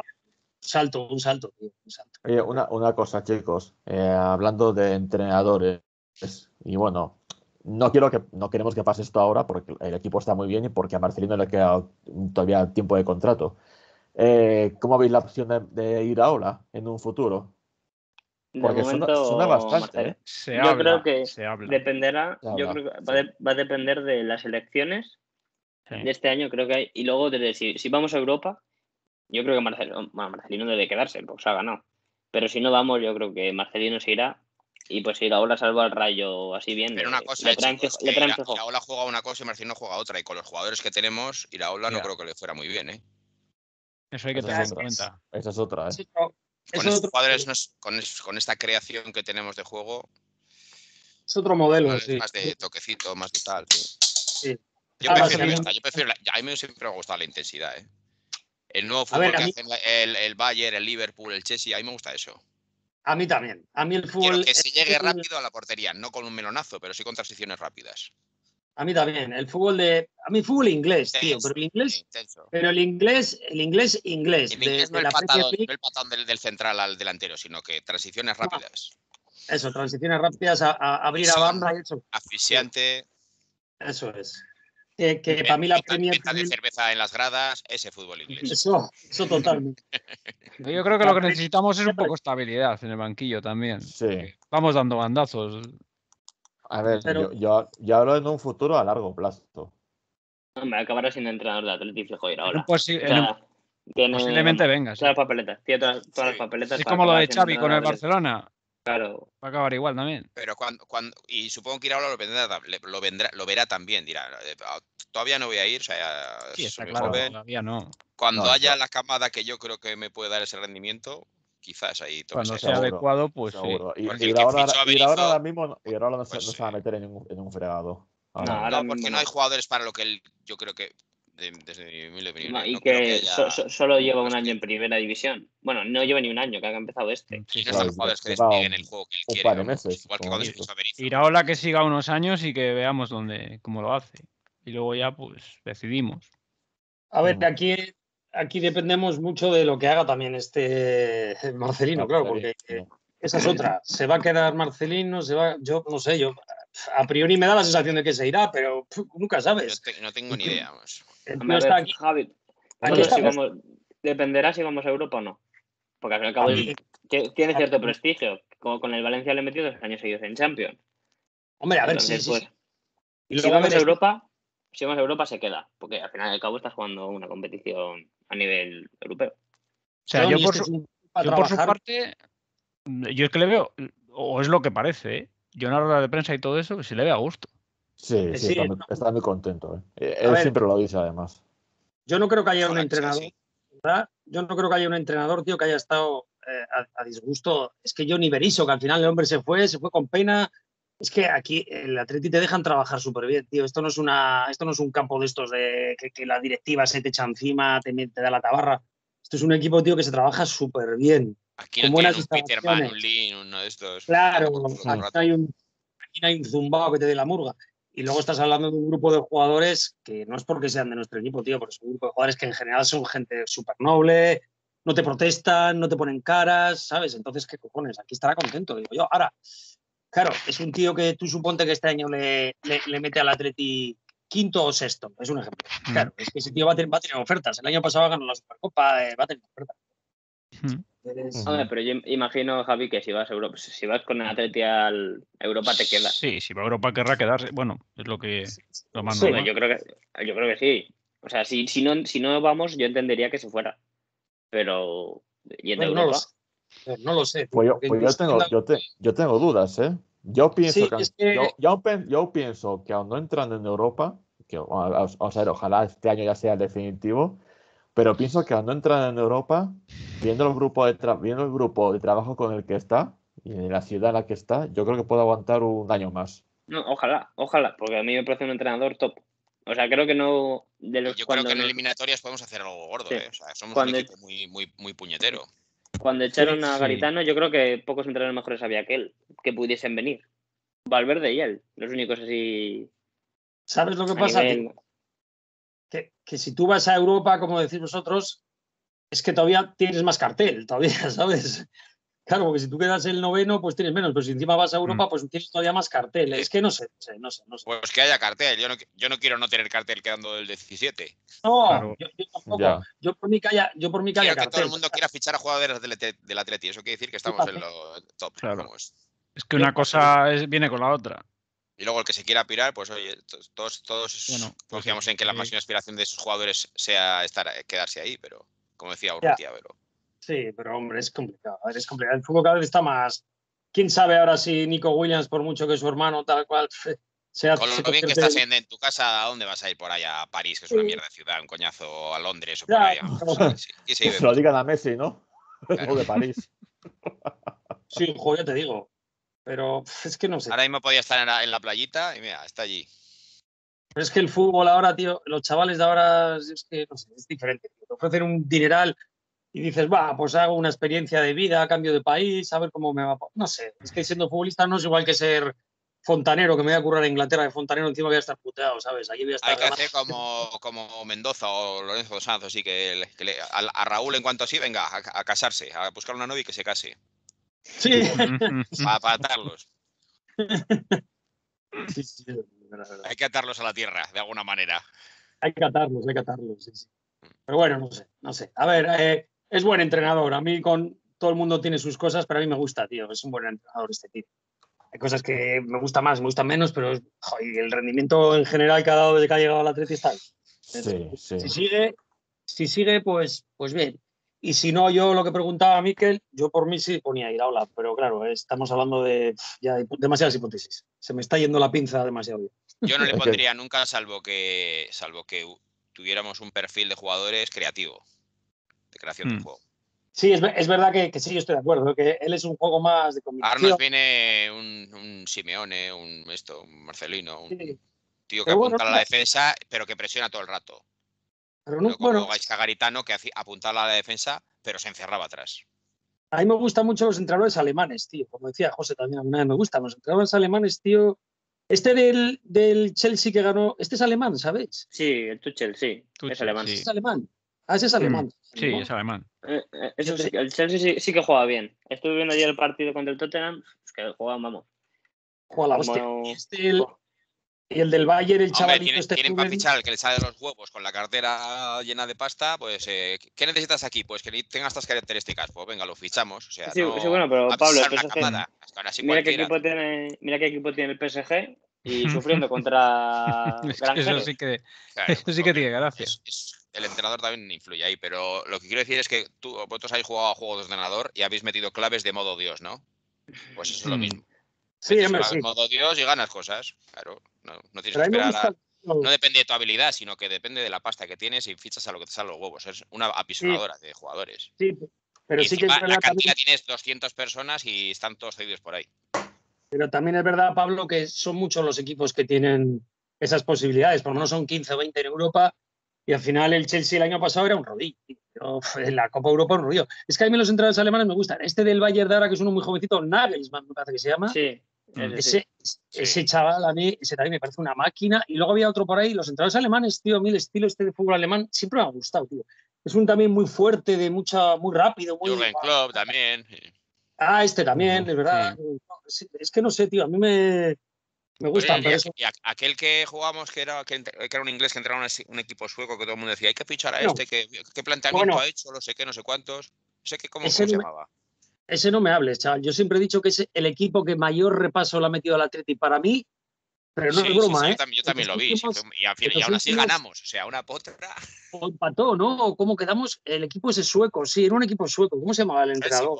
un salto, tío. Un salto. Oye, una cosa, chicos. Hablando de entrenadores, y bueno, no queremos que pase esto ahora porque el equipo está muy bien y porque a Marcelino le queda todavía tiempo de contrato. ¿Cómo veis la opción de ir ahora en un futuro? Porque de momento, suena bastante. Yo creo que dependerá. Yo creo que va a depender de las elecciones de este año, creo que hay. Y luego, si vamos a Europa, yo creo que Marcelino debe quedarse, porque se ha ganado. Pero si no vamos, yo creo que Marcelino se irá. Y pues Iraola salva al Rayo así bien. Pero una cosa, Iraola juega una cosa y Marcelino juega otra. Y con los jugadores que tenemos, Iraola no creo que le fuera muy bien, Eso hay que tener en cuenta. Esa es otra, Con estos jugadores, con esta creación que tenemos de juego. Es otro modelo, Más de toquecito, más de tal. Sí. Yo prefiero a mí siempre me ha gustado la intensidad, El nuevo fútbol que hacen el Bayern, el Liverpool, el Chelsea, a mí me gusta eso. A mí también. A mí el fútbol. Quiero que se llegue rápido a la portería, no con un melonazo, pero sí con transiciones rápidas. A mí también. A mí fútbol inglés, tío. Pero el inglés. Pero el inglés. El inglés. No el patón del central al delantero, sino que transiciones rápidas. Eso, transiciones rápidas a abrir a banda y eso. Asfixiante. Eso es. que para mí la Premier venta de también, cerveza en las gradas, ese fútbol inglés. eso totalmente. Yo creo que lo que necesitamos es un poco estabilidad en el banquillo también. Sí. Vamos dando bandazos. A ver, Pero- yo hablo en un futuro a largo plazo. Hombre, acabará siendo entrenador de Atlético fijo Iraola. O sea, tiene Posiblemente venga, sí. todas las papeletas. Tiene todas las Sí. papeletas. Es para como lo de acabar siendo Xavi con el entrenador del- Barcelona. Claro. Va a acabar igual también. Pero y supongo que Iraola lo verá también, dirá, todavía no voy a ir, o sea, Sí, soy está muy claro. joven. Todavía no. Cuando No, haya eso. la camada que yo creo que me puede dar ese rendimiento, quizás ahí tome Cuando ese sea Seguro, adecuado, pues seguro. sí. Porque el que fichó a Berizzo, Ahora mismo Iraola no, pues, no se va a meter en un fregado. Ahora No, mismo. ahora no, porque mismo no hay no. jugadores para lo que él, yo creo que, desde mi humilde opinión, Y no creo que que haya... solo lleva un los año que- en primera división. Bueno, no lleva ni un año, que ha empezado este. Sí, Y no sí. están los jugadores que Lleva desplieguen el juego que él un quiere, par de vamos. meses, Igual que como cuando se mucho. fichó a Berizzo. Iraola que siga unos años y que veamos cómo lo hace. Y luego ya, pues, decidimos. A ver, aquí dependemos mucho de lo que haga también Marcelino, claro, porque esa es otra. ¿Se va a quedar Marcelino? Yo no sé, a priori me da la sensación de que se irá, pero nunca sabes. No tengo ni idea, vamos. El Hombre, tío a está ver, aquí. Javi, Aquí nosotros estamos. dependerá si vamos a Europa o no. Porque al fin y al cabo También. tiene cierto prestigio. Como con el Valencia le he metido 2 años seguidos en Champions. Hombre, a ver, Entonces, sí. pues, Y si luego, a ver, vamos a Europa se queda. Porque al final y al cabo estás jugando una competición a nivel europeo. O sea, Johnny, yo por su trabajar. parte, yo es que le veo, o es lo que parece, yo en la rueda de prensa y todo eso, se le ve a gusto. Sí, Sí, está muy contento. A Él ver, siempre lo dice, además. yo no creo que haya un Ojalá que sea entrenador, así. ¿verdad? Yo no creo que haya un entrenador, tío, que haya estado a disgusto. Es que Johnny Berizzo, que al final el hombre se fue con pena. Es que aquí el Atleti te dejan trabajar súper bien, tío. Esto no es un campo de estos de que la directiva se te echa encima, te da la tabarra. Esto es un equipo, tío, que se trabaja súper bien. Aquí Con no buenas tienen un Peterman, instalaciones. un Lin, uno de estos. Claro, Todo el aquí rato. no hay un zumbao que te dé la murga. Y luego estás hablando de un grupo de jugadores que no es porque sean de nuestro equipo, tío, porque es un grupo de jugadores que en general son gente súper noble, no te protestan, no te ponen caras, ¿sabes? Entonces, ¿qué cojones? Aquí estará contento, digo yo. Ahora, claro, es un tío que tú suponte que este año le mete al Atleti quinto o sexto, es un ejemplo. Claro, es que ese tío va a tener ofertas. El año pasado ganó la Supercopa, va a tener ofertas. Hombre, pero yo imagino, Javi, que si vas con el Atleti al Europa te quedas. Sí, si va a Europa querrá quedarse. Bueno, es lo más Sí, normal. Yo creo que sí. O sea, si no vamos, yo entendería que se fuera. Pero yendo a Bueno, Europa. no lo sé. Pues porque yo incluso yo tengo dudas, ¿eh? Yo pienso sí, que, es que yo pienso que aún no entrando en Europa, que vamos a ver, ojalá este año ya sea el definitivo, pero pienso que aún no entrando en Europa, viendo viendo el grupo de trabajo con el que está y en la ciudad en la que está, yo creo que puede aguantar un año más. No, ojalá, porque a mí me parece un entrenador top. O sea, creo que no. Yo creo que en eliminatorias podemos hacer algo gordo, Sí. ¿eh? O sea, somos Cuando- un equipo muy puñetero. Cuando echaron a Sí. Garitano, yo creo que pocos entrenadores mejores había que él, que pudiesen venir. Valverde y él, los únicos así. ¿sabes lo que A pasa? nivel- Que si tú vas a Europa, como decís vosotros, es que todavía tienes más cartel, todavía, ¿sabes? Claro, porque si tú quedas el noveno, pues tienes menos, pero si encima vas a Europa, pues tienes todavía más cartel. Es que no sé. Pues que haya cartel. Yo no quiero no tener cartel quedando del 17. No, Claro. yo tampoco. Ya. Yo por mí que haya Quiero que cartel. todo el mundo quiera fichar a jugadores del Atleti. Eso quiere decir que estamos en lo top. Claro. Vamos. Es que una cosa viene con la otra. Y luego el que se quiera pirar, pues oye, todos Bueno, pues confiamos en que la máxima aspiración de esos jugadores sea quedarse ahí, pero como decía Ya. Urrutia, pero Sí, pero hombre, es complicado. A ver, es complicado. El fútbol cada vez está más. ¿Quién sabe ahora si Nico Williams, por mucho que su hermano, tal cual, con lo bien que estás en tu casa, ¿a dónde vas a ir por ahí? A París, que es una mierda de ciudad, un coñazo, a Londres o por Ya, ahí. Y se Que vive se lo mucho. digan a Messi, ¿no? Claro. O de París. Sí, joder, ya te digo. Pero es que no sé. Ahora mismo podía estar en la playita y mira, está allí. Pero es que el fútbol ahora, tío, los chavales de ahora, es que no sé, es diferente. Tío. Te ofrecen un dineral y dices, va, pues hago una experiencia de vida, cambio de país, a ver cómo me va. No sé, es que siendo futbolista no es igual que ser fontanero, que me voy a currar a Inglaterra de fontanero, encima voy a estar puteado, ¿sabes? Allí voy a estar Hay que ganando. hacer como Mendoza o Lorenzo Sanz, así que a Raúl en cuanto así, venga, a casarse, a buscar una novia y que se case. Sí. Para atarlos. Sí, Hay que atarlos a la tierra, de alguna manera. Hay que atarlos, sí, sí. Pero bueno, no sé. A ver, es buen entrenador. A mí todo el mundo tiene sus cosas, pero a mí me gusta, tío. Es un buen entrenador este tío. Hay cosas que me gustan más, me gustan menos, pero joder, el rendimiento en general que ha dado desde que ha llegado al Atleti está bien. Sí. Si sigue, pues bien. Y si no, yo lo que preguntaba a Mikel, yo por mí sí ponía Iraola, pero claro, estamos hablando de ya demasiadas hipótesis. Se me está yendo la pinza demasiado bien. Yo no le pondría nunca, salvo que tuviéramos un perfil de jugadores creativo, de creación del juego. Sí, es verdad que sí, yo estoy de acuerdo, que él es un juego más de combinación. Ahora nos viene un Simeone, un Marcelino, un tío que apunta a la defensa, pero que presiona todo el rato. Pero no como Gaisca Garitano, que apuntaba a la defensa, pero se encerraba atrás. A mí me gustan mucho los entrenadores alemanes, tío. Como decía José también, a mí me gustan los entrenadores alemanes, tío. Este del Chelsea que ganó, este es alemán, ¿sabéis? Sí, el Tuchel, sí. Es alemán. Sí. ¿Es alemán? Ah, ese es alemán. Sí, es alemán. El Chelsea sí que juega bien. Estuve viendo ayer el partido contra el Tottenham, es que juegan, vamos. Juega la hostia. Y el del Bayern, el chavalito tienen para fichar el que le sale de los huevos con la cartera llena de pasta, pues ¿qué necesitas aquí? Pues que tenga estas características. Pues venga, lo fichamos. O sea, sí, bueno, pero Pablo, el PSG, mira qué equipo tiene el PSG y sufriendo contra Eso sí que tiene gracia. El entrenador también influye ahí, pero lo que quiero decir es que vosotros habéis jugado a juegos de ordenador y habéis metido claves de modo Dios, ¿no? Pues eso es lo mismo. Sí, sí. Modo Dios y ganas cosas. Claro, no tienes que esperar. No depende de tu habilidad, sino que depende de la pasta que tienes y fichas a lo que te salen los huevos. Es una apisonadora de jugadores. Sí, pero y sí que es verdad. La cantidad tienes 200 personas y están todos cedidos por ahí. Pero también es verdad, Pablo, que son muchos los equipos que tienen esas posibilidades. Por lo menos son 15 o 20 en Europa. Y al final el Chelsea el año pasado era un rodillo. Pero en la Copa Europa un rodillo. Es que a mí los entrenadores alemanes me gustan. Este del Bayern de ahora, que es uno muy jovencito, Nagelsmann, me parece que se llama. Sí. Ese chaval a mí, ese también me parece una máquina. Y luego había otro por ahí, los entrenadores alemanes, tío, a mí el estilo este de fútbol alemán siempre me ha gustado, tío. Es un también muy fuerte, muy rápido. Jürgen Klopp también. Este también, es verdad. Sí. Es que no sé, tío, a mí me gustan. Y aquel que jugamos, que era un inglés que entraba en un equipo sueco, que todo el mundo decía, hay que fichar a este, ¿qué planteamiento ha hecho? No sé qué, no sé cuántos. ¿Cómo se llamaba? Ese no me hables, chaval. Yo siempre he dicho que es el equipo que mayor repaso le ha metido al Atleti para mí, pero no es broma, ¿eh? Yo también lo vi. Y aún así ganamos. O sea, una potra. O empató, ¿no? ¿Cómo quedamos? El equipo ese sueco, sí, era un equipo sueco. ¿Cómo se llamaba el entrenador?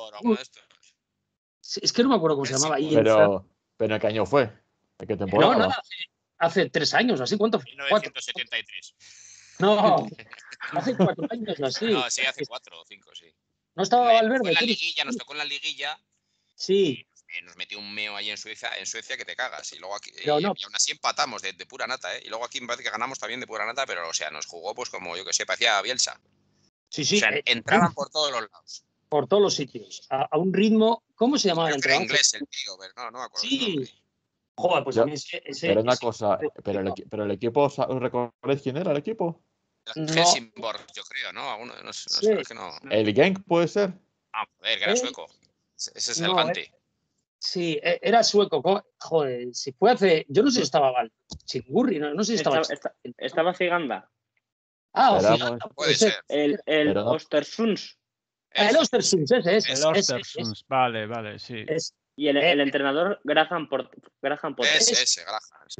Es que no me acuerdo cómo se llamaba. Pero ¿qué año fue? ¿De qué temporada? No, nada. Hace 3 años, ¿así? ¿Cuánto fue? 1973. No, hace 4 años así. No, sí, hace 4 o 5, sí. No estaba Valverde. Nos tocó en la liguilla. Sí. Y nos metió un meo ahí en Suecia que te cagas. Y luego aquí, y aún así empatamos de pura nata, ¿eh? Y luego aquí me parece que ganamos también de pura nata, pero o sea, nos jugó pues como yo que sé, parecía Bielsa. Sí. O sea, entraban por todos los lados. Por todos los sitios. A un ritmo. ¿Cómo se llamaba el entrenador? Inglés el tío, pero no me acuerdo. Sí. Joder, pues a mí pero una cosa, pero el equipo, ¿recordáis quién era el equipo? Helsingborg, yo creo, ¿no? No sé, es que no. ¿El Genk puede ser? Ah, joder, que era sueco. Ese es el Gante. Sí, era sueco. Joder, si fue hace. Yo no sé si estaba Chingurri, no sé si estaba. Estaba Ciganda. Ciganda, puede ser. El Ostersunds. El Ostersunds, ese es. El Ostersunds, vale, sí. Y el entrenador Graham Potter. Graham, sí.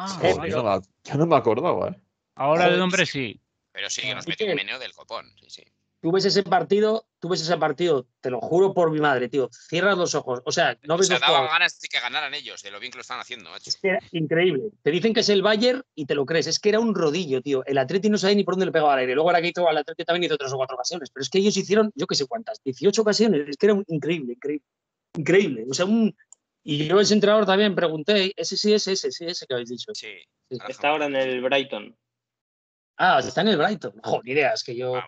Yo no me acordaba, ¿eh? Ahora el nombre sí. Pero sí, que nos metió un meneo del copón. Sí. Tú ves ese partido, te lo juro por mi madre, tío. Cierras los ojos. O sea, no ves los daban ganas de que ganaran ellos, de lo bien que lo están haciendo, macho. Es que era increíble. Te dicen que es el Bayern y te lo crees. Es que era un rodillo, tío. El Atleti no sabía ni por dónde le pegaba al aire. Luego era que hizo el Atleti también hizo 3 o 4 ocasiones. Pero es que ellos hicieron, yo qué sé cuántas, 18 ocasiones. Es que era increíble. O sea, Y yo, ese entrenador, también pregunté, ese que habéis dicho. Sí. Está ahora en el Brighton. Está en el Brighton. Joder, ideas que yo.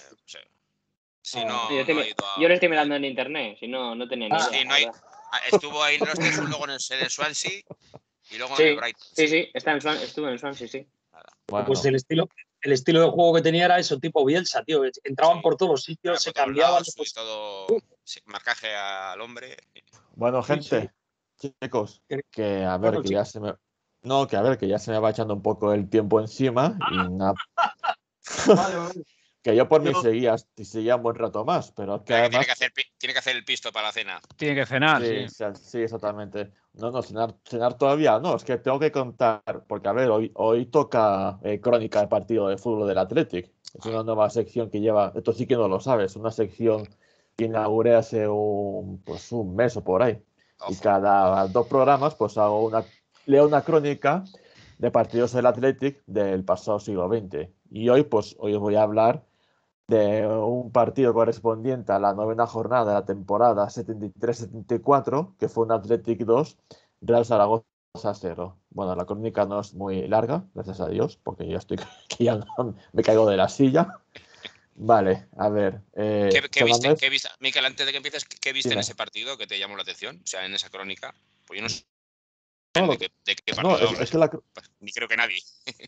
Sí, yo lo estoy mirando en internet, si no tenía ni idea. Estuvo ahí en los tres, luego en el Swansea y luego en el Brighton. Sí, estuvo en el Swansea, sí. Bueno. Pues el estilo de juego que tenía era eso, tipo Bielsa, tío. Entraban por todos los sitios, se cambiaban. Todo marcaje al hombre. Bueno, gente, chicos, que a ver, que ya se me No, que a ver, que ya se me va echando un poco el tiempo encima y nada. Vale, vale. Que yo por mí Yo- seguía un buen rato más, pero es que Pero que además. tiene que hacer el pisto para la cena. Tiene que cenar, sí. Sí, exactamente. No, cenar todavía no, es que tengo que contar, porque a ver, hoy toca crónica de partido de fútbol del Athletic. Es una nueva sección que lleva, esto sí que no lo sabes, una sección que inauguré hace un mes o por ahí. Y Ojo. cada 2 programas, pues leo una crónica de partidos del Athletic del pasado siglo XX. Y hoy os voy a hablar de un partido correspondiente a la 9ª jornada de la temporada 73-74, que fue un Athletic 2, Real Zaragoza 0. Bueno, la crónica no es muy larga, gracias a Dios, porque yo estoy que ya me caigo de la silla. Vale, a ver. ¿Qué viste? Miquel, antes de que empieces, ¿qué viste en Dime. ese partido que te llamó la atención? O sea, en esa crónica. Pues yo no sé No, de qué no, partido es hablas. que Ni creo que nadie.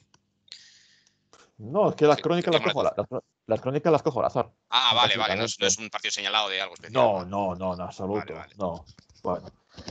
no, es que las ¿Qué crónicas te las llamó la cojo, atención? las crónicas las cojo al azar, Ah, vale. No básicamente. es un partido señalado de algo especial. No, en absoluto. Vale. No. Bueno.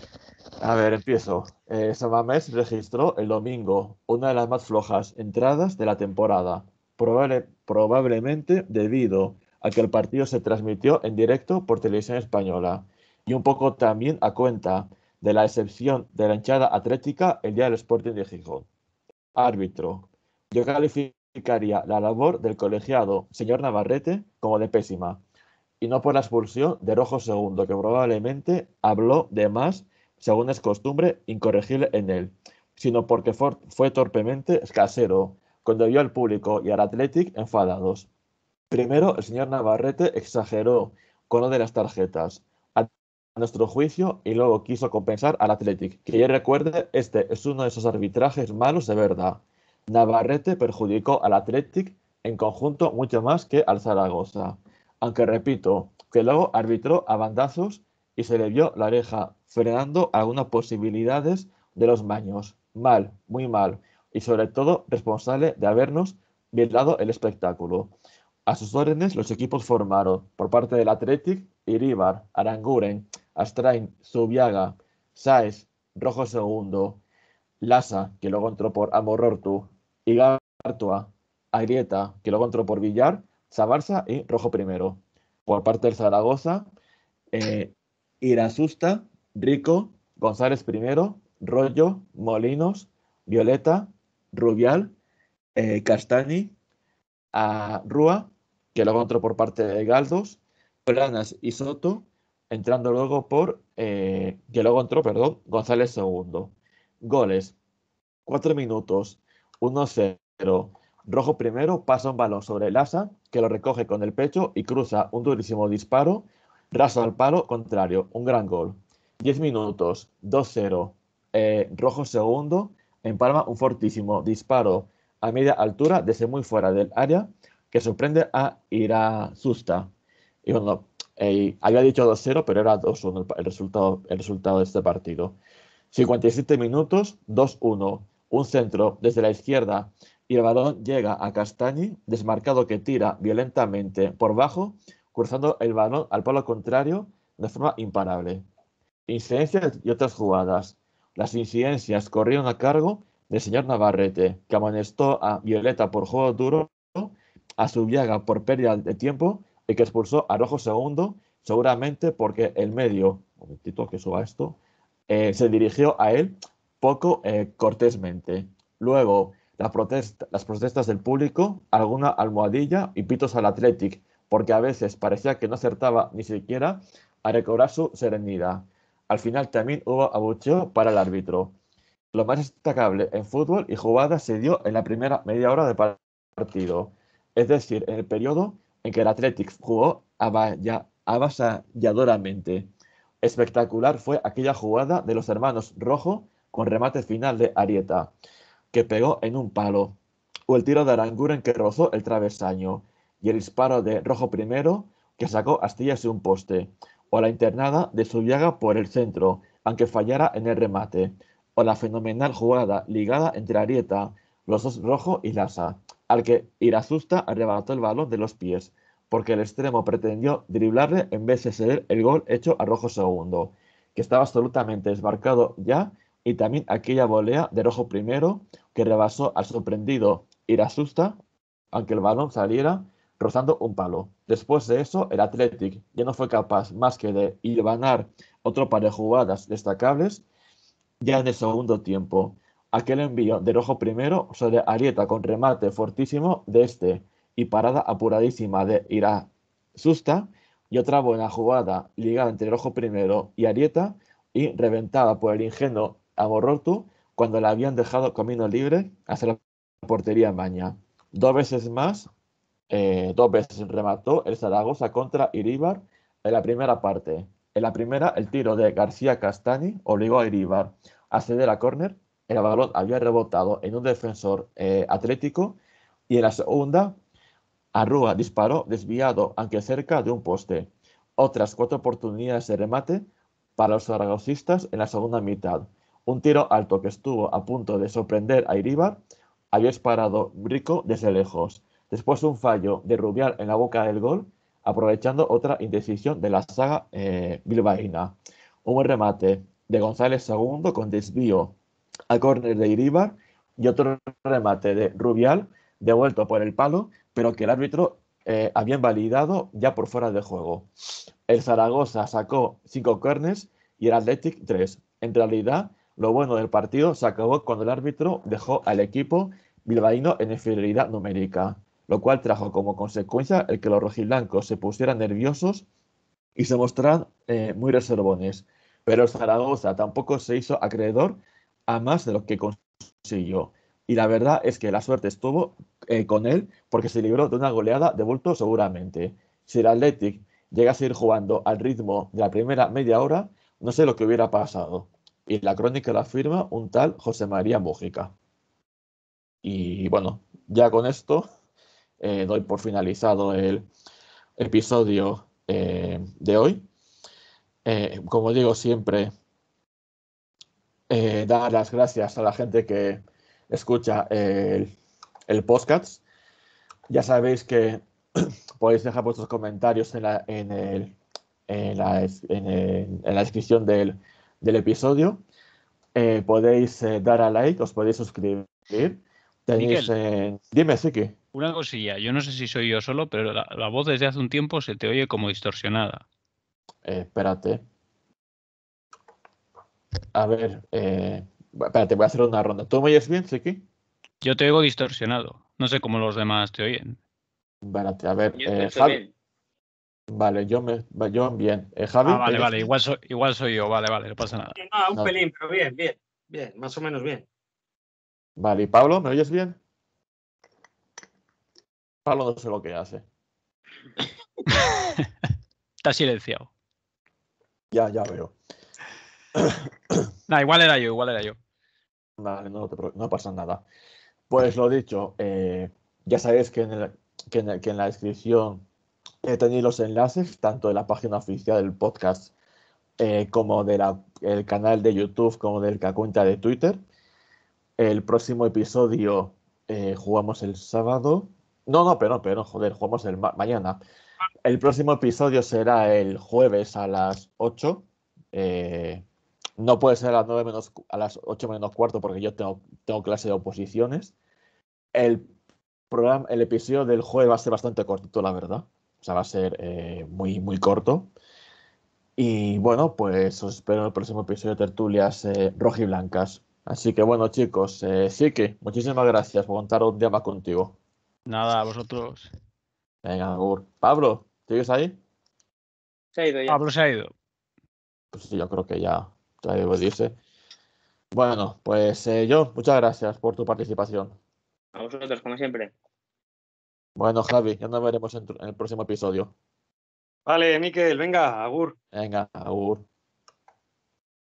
A ver, empiezo. San Mamés registró el domingo una de las más flojas entradas de la temporada, probablemente debido a que el partido se transmitió en directo por televisión española y un poco también a cuenta de la excepción de la hinchada atlética el día del Sporting de Gijón. Árbitro. Yo calificaría la labor del colegiado señor Navarrete como de pésima y no por la expulsión de Rojo Segundo, que probablemente habló de más, según es costumbre, incorregible en él, sino porque fue torpemente escasero cuando vio al público y al Athletic enfadados. Primero, el señor Navarrete exageró con lo de las tarjetas, a nuestro juicio, y luego quiso compensar al Athletic. Que yo recuerde, este es uno de esos arbitrajes malos de verdad. Navarrete perjudicó al Athletic en conjunto mucho más que al Zaragoza. Aunque repito, que luego arbitró a bandazos y se le vio la oreja frenando algunas posibilidades de los maños. Mal, muy mal. Y sobre todo responsable de habernos violado el espectáculo. A sus órdenes, los equipos formaron, por parte del Athletic, Iríbar, Aranguren, Astrain, Zubiaga, Sáez, Rojo Segundo, Lassa, que luego entró por Amorortu, Igartua, Arieta, que luego entró por Villar, Sabarsa y Rojo Primero. Por parte del Zaragoza, eh, Irasusta, Rico, González Primero, Rollo, Molinos, Violeta, Rubial, Castani, a Rúa, que luego entró por parte de Galdos, Planas y Soto, entrando luego que luego entró, perdón, González segundo. Goles, 4 minutos, 1-0. Rojo primero pasa un balón sobre el asa, que lo recoge con el pecho y cruza un durísimo disparo, raso al palo contrario, un gran gol. 10 minutos, 2-0. Rojo segundo, empalma un fortísimo disparo a media altura desde muy fuera del área que sorprende a Irasusta. Y bueno, había dicho 2-0, pero era 2-1 el resultado de este partido. 57 minutos, 2-1. Un centro desde la izquierda y el balón llega a Castagni, desmarcado que tira violentamente por bajo, cruzando el balón al palo contrario de forma imparable. Incidencias y otras jugadas. Las incidencias corrieron a cargo del señor Navarrete, que amonestó a Violeta por juego duro, a Zubiaga por pérdida de tiempo y que expulsó a Rojo Segundo, seguramente porque el medio, un momentito que suba esto, se dirigió a él poco cortésmente. Luego, las protestas del público, alguna almohadilla y pitos al Athletic, porque a veces parecía que no acertaba ni siquiera a recobrar su serenidad. Al final también hubo abucheo para el árbitro. Lo más destacable en fútbol y jugadas se dio en la primera media hora de partido, es decir, en el periodo en que el Athletic jugó avasalladoramente. Espectacular fue aquella jugada de los hermanos Rojo con remate final de Arieta, que pegó en un palo, o el tiro de Aranguren que rozó el travesaño, y el disparo de Rojo primero que sacó astillas de un poste, o la internada de Zubiaga por el centro, aunque fallara en el remate, o la fenomenal jugada ligada entre Arieta, los dos Rojo y Lassa, al que Irasusta arrebató el balón de los pies, porque el extremo pretendió driblarle en vez de ceder el gol hecho a Rojo Segundo, que estaba absolutamente desmarcado ya y también aquella volea de Rojo primero que rebasó al sorprendido Irasusta, aunque el balón saliera rozando un palo. Después de eso, el Athletic ya no fue capaz más que de hilvanar otro par de jugadas destacables ya en el segundo tiempo. Aquel envío de Rojo primero sobre Arieta con remate fortísimo de este y parada apuradísima de Irasusta y otra buena jugada ligada entre Rojo primero y Arieta y reventada por el ingenuo Amorortu cuando la habían dejado camino libre hacia la portería en Maña. Dos veces más, dos veces remató el Zaragoza contra Iríbar en la primera parte. En la primera, el tiro de García Castani obligó a Iríbar a ceder a córner. El balón había rebotado en un defensor atlético y en la segunda, Arrúa disparó desviado, aunque cerca de un poste. Otras 4 oportunidades de remate para los zaragozistas en la segunda mitad. Un tiro alto que estuvo a punto de sorprender a Iríbar había disparado Rico desde lejos. Después un fallo de Rubial en la boca del gol, aprovechando otra indecisión de la saga bilbaína. Un buen remate de González II con desvío a córner de Iríbar y otro remate de Rubial devuelto por el palo, pero que el árbitro había invalidado ya por fuera de juego. El Zaragoza sacó 5 córners y el Athletic 3. En realidad, lo bueno del partido se acabó cuando el árbitro dejó al equipo bilbaíno en inferioridad numérica, lo cual trajo como consecuencia el que los rojiblancos se pusieran nerviosos y se mostraran muy reservones. Pero el Zaragoza tampoco se hizo acreedor a más de lo que consiguió. Y la verdad es que la suerte estuvo con él porque se libró de una goleada de bulto seguramente. Si el Athletic llega a seguir jugando al ritmo de la primera media hora, no sé lo que hubiera pasado. Y la crónica la afirma un tal José María Mújica. Y bueno, ya con esto doy por finalizado el episodio de hoy. Como digo siempre, dar las gracias a la gente que escucha el podcast. Ya sabéis que podéis dejar vuestros comentarios en la descripción del episodio. Podéis dar a like, os podéis suscribir. Tenéis, dime, Siki. Una cosilla, yo no sé si soy yo solo, pero la voz desde hace un tiempo se te oye como distorsionada. Espérate. A ver, espérate, voy a hacer una ronda. ¿Tú me oyes bien, Siki? Yo te oigo distorsionado. No sé cómo los demás te oyen. Espérate, a ver. Yo estoy Javi. bien. Vale, yo bien. Javi. Vale, igual soy yo, vale, no pasa nada. Un No. pelín, pero bien, más o menos bien. Vale, ¿y Pablo, me oyes bien? Pablo no sé lo que hace. Está silenciado. Ya veo. Nah, igual era yo. Vale, no pasa nada. Pues lo dicho, ya sabéis que en la descripción tenéis los enlaces, tanto de la página oficial del podcast como del canal de YouTube, como de la cuenta de Twitter. El próximo episodio jugamos el sábado. No, pero joder, jugamos mañana. El próximo episodio será el jueves a las 8. No puede ser a las 8 menos cuarto porque yo tengo clase de oposiciones. El episodio del jueves va a ser bastante cortito, la verdad. O sea, va a ser muy, muy corto. Y bueno, pues os espero en el próximo episodio de Tertulias Rojiblancas. Así que bueno, chicos, Siki, muchísimas gracias por contar un día más contigo. Nada, a vosotros. Venga, Agur. Pablo, ¿sigues ahí? Se ha ido ya. Pablo se ha ido. Pues sí, yo creo que ya debo irse. Bueno, pues muchas gracias por tu participación. A vosotros, como siempre. Bueno, Javi, ya nos veremos en el próximo episodio. Vale, Miquel, venga, agur. Venga, Agur.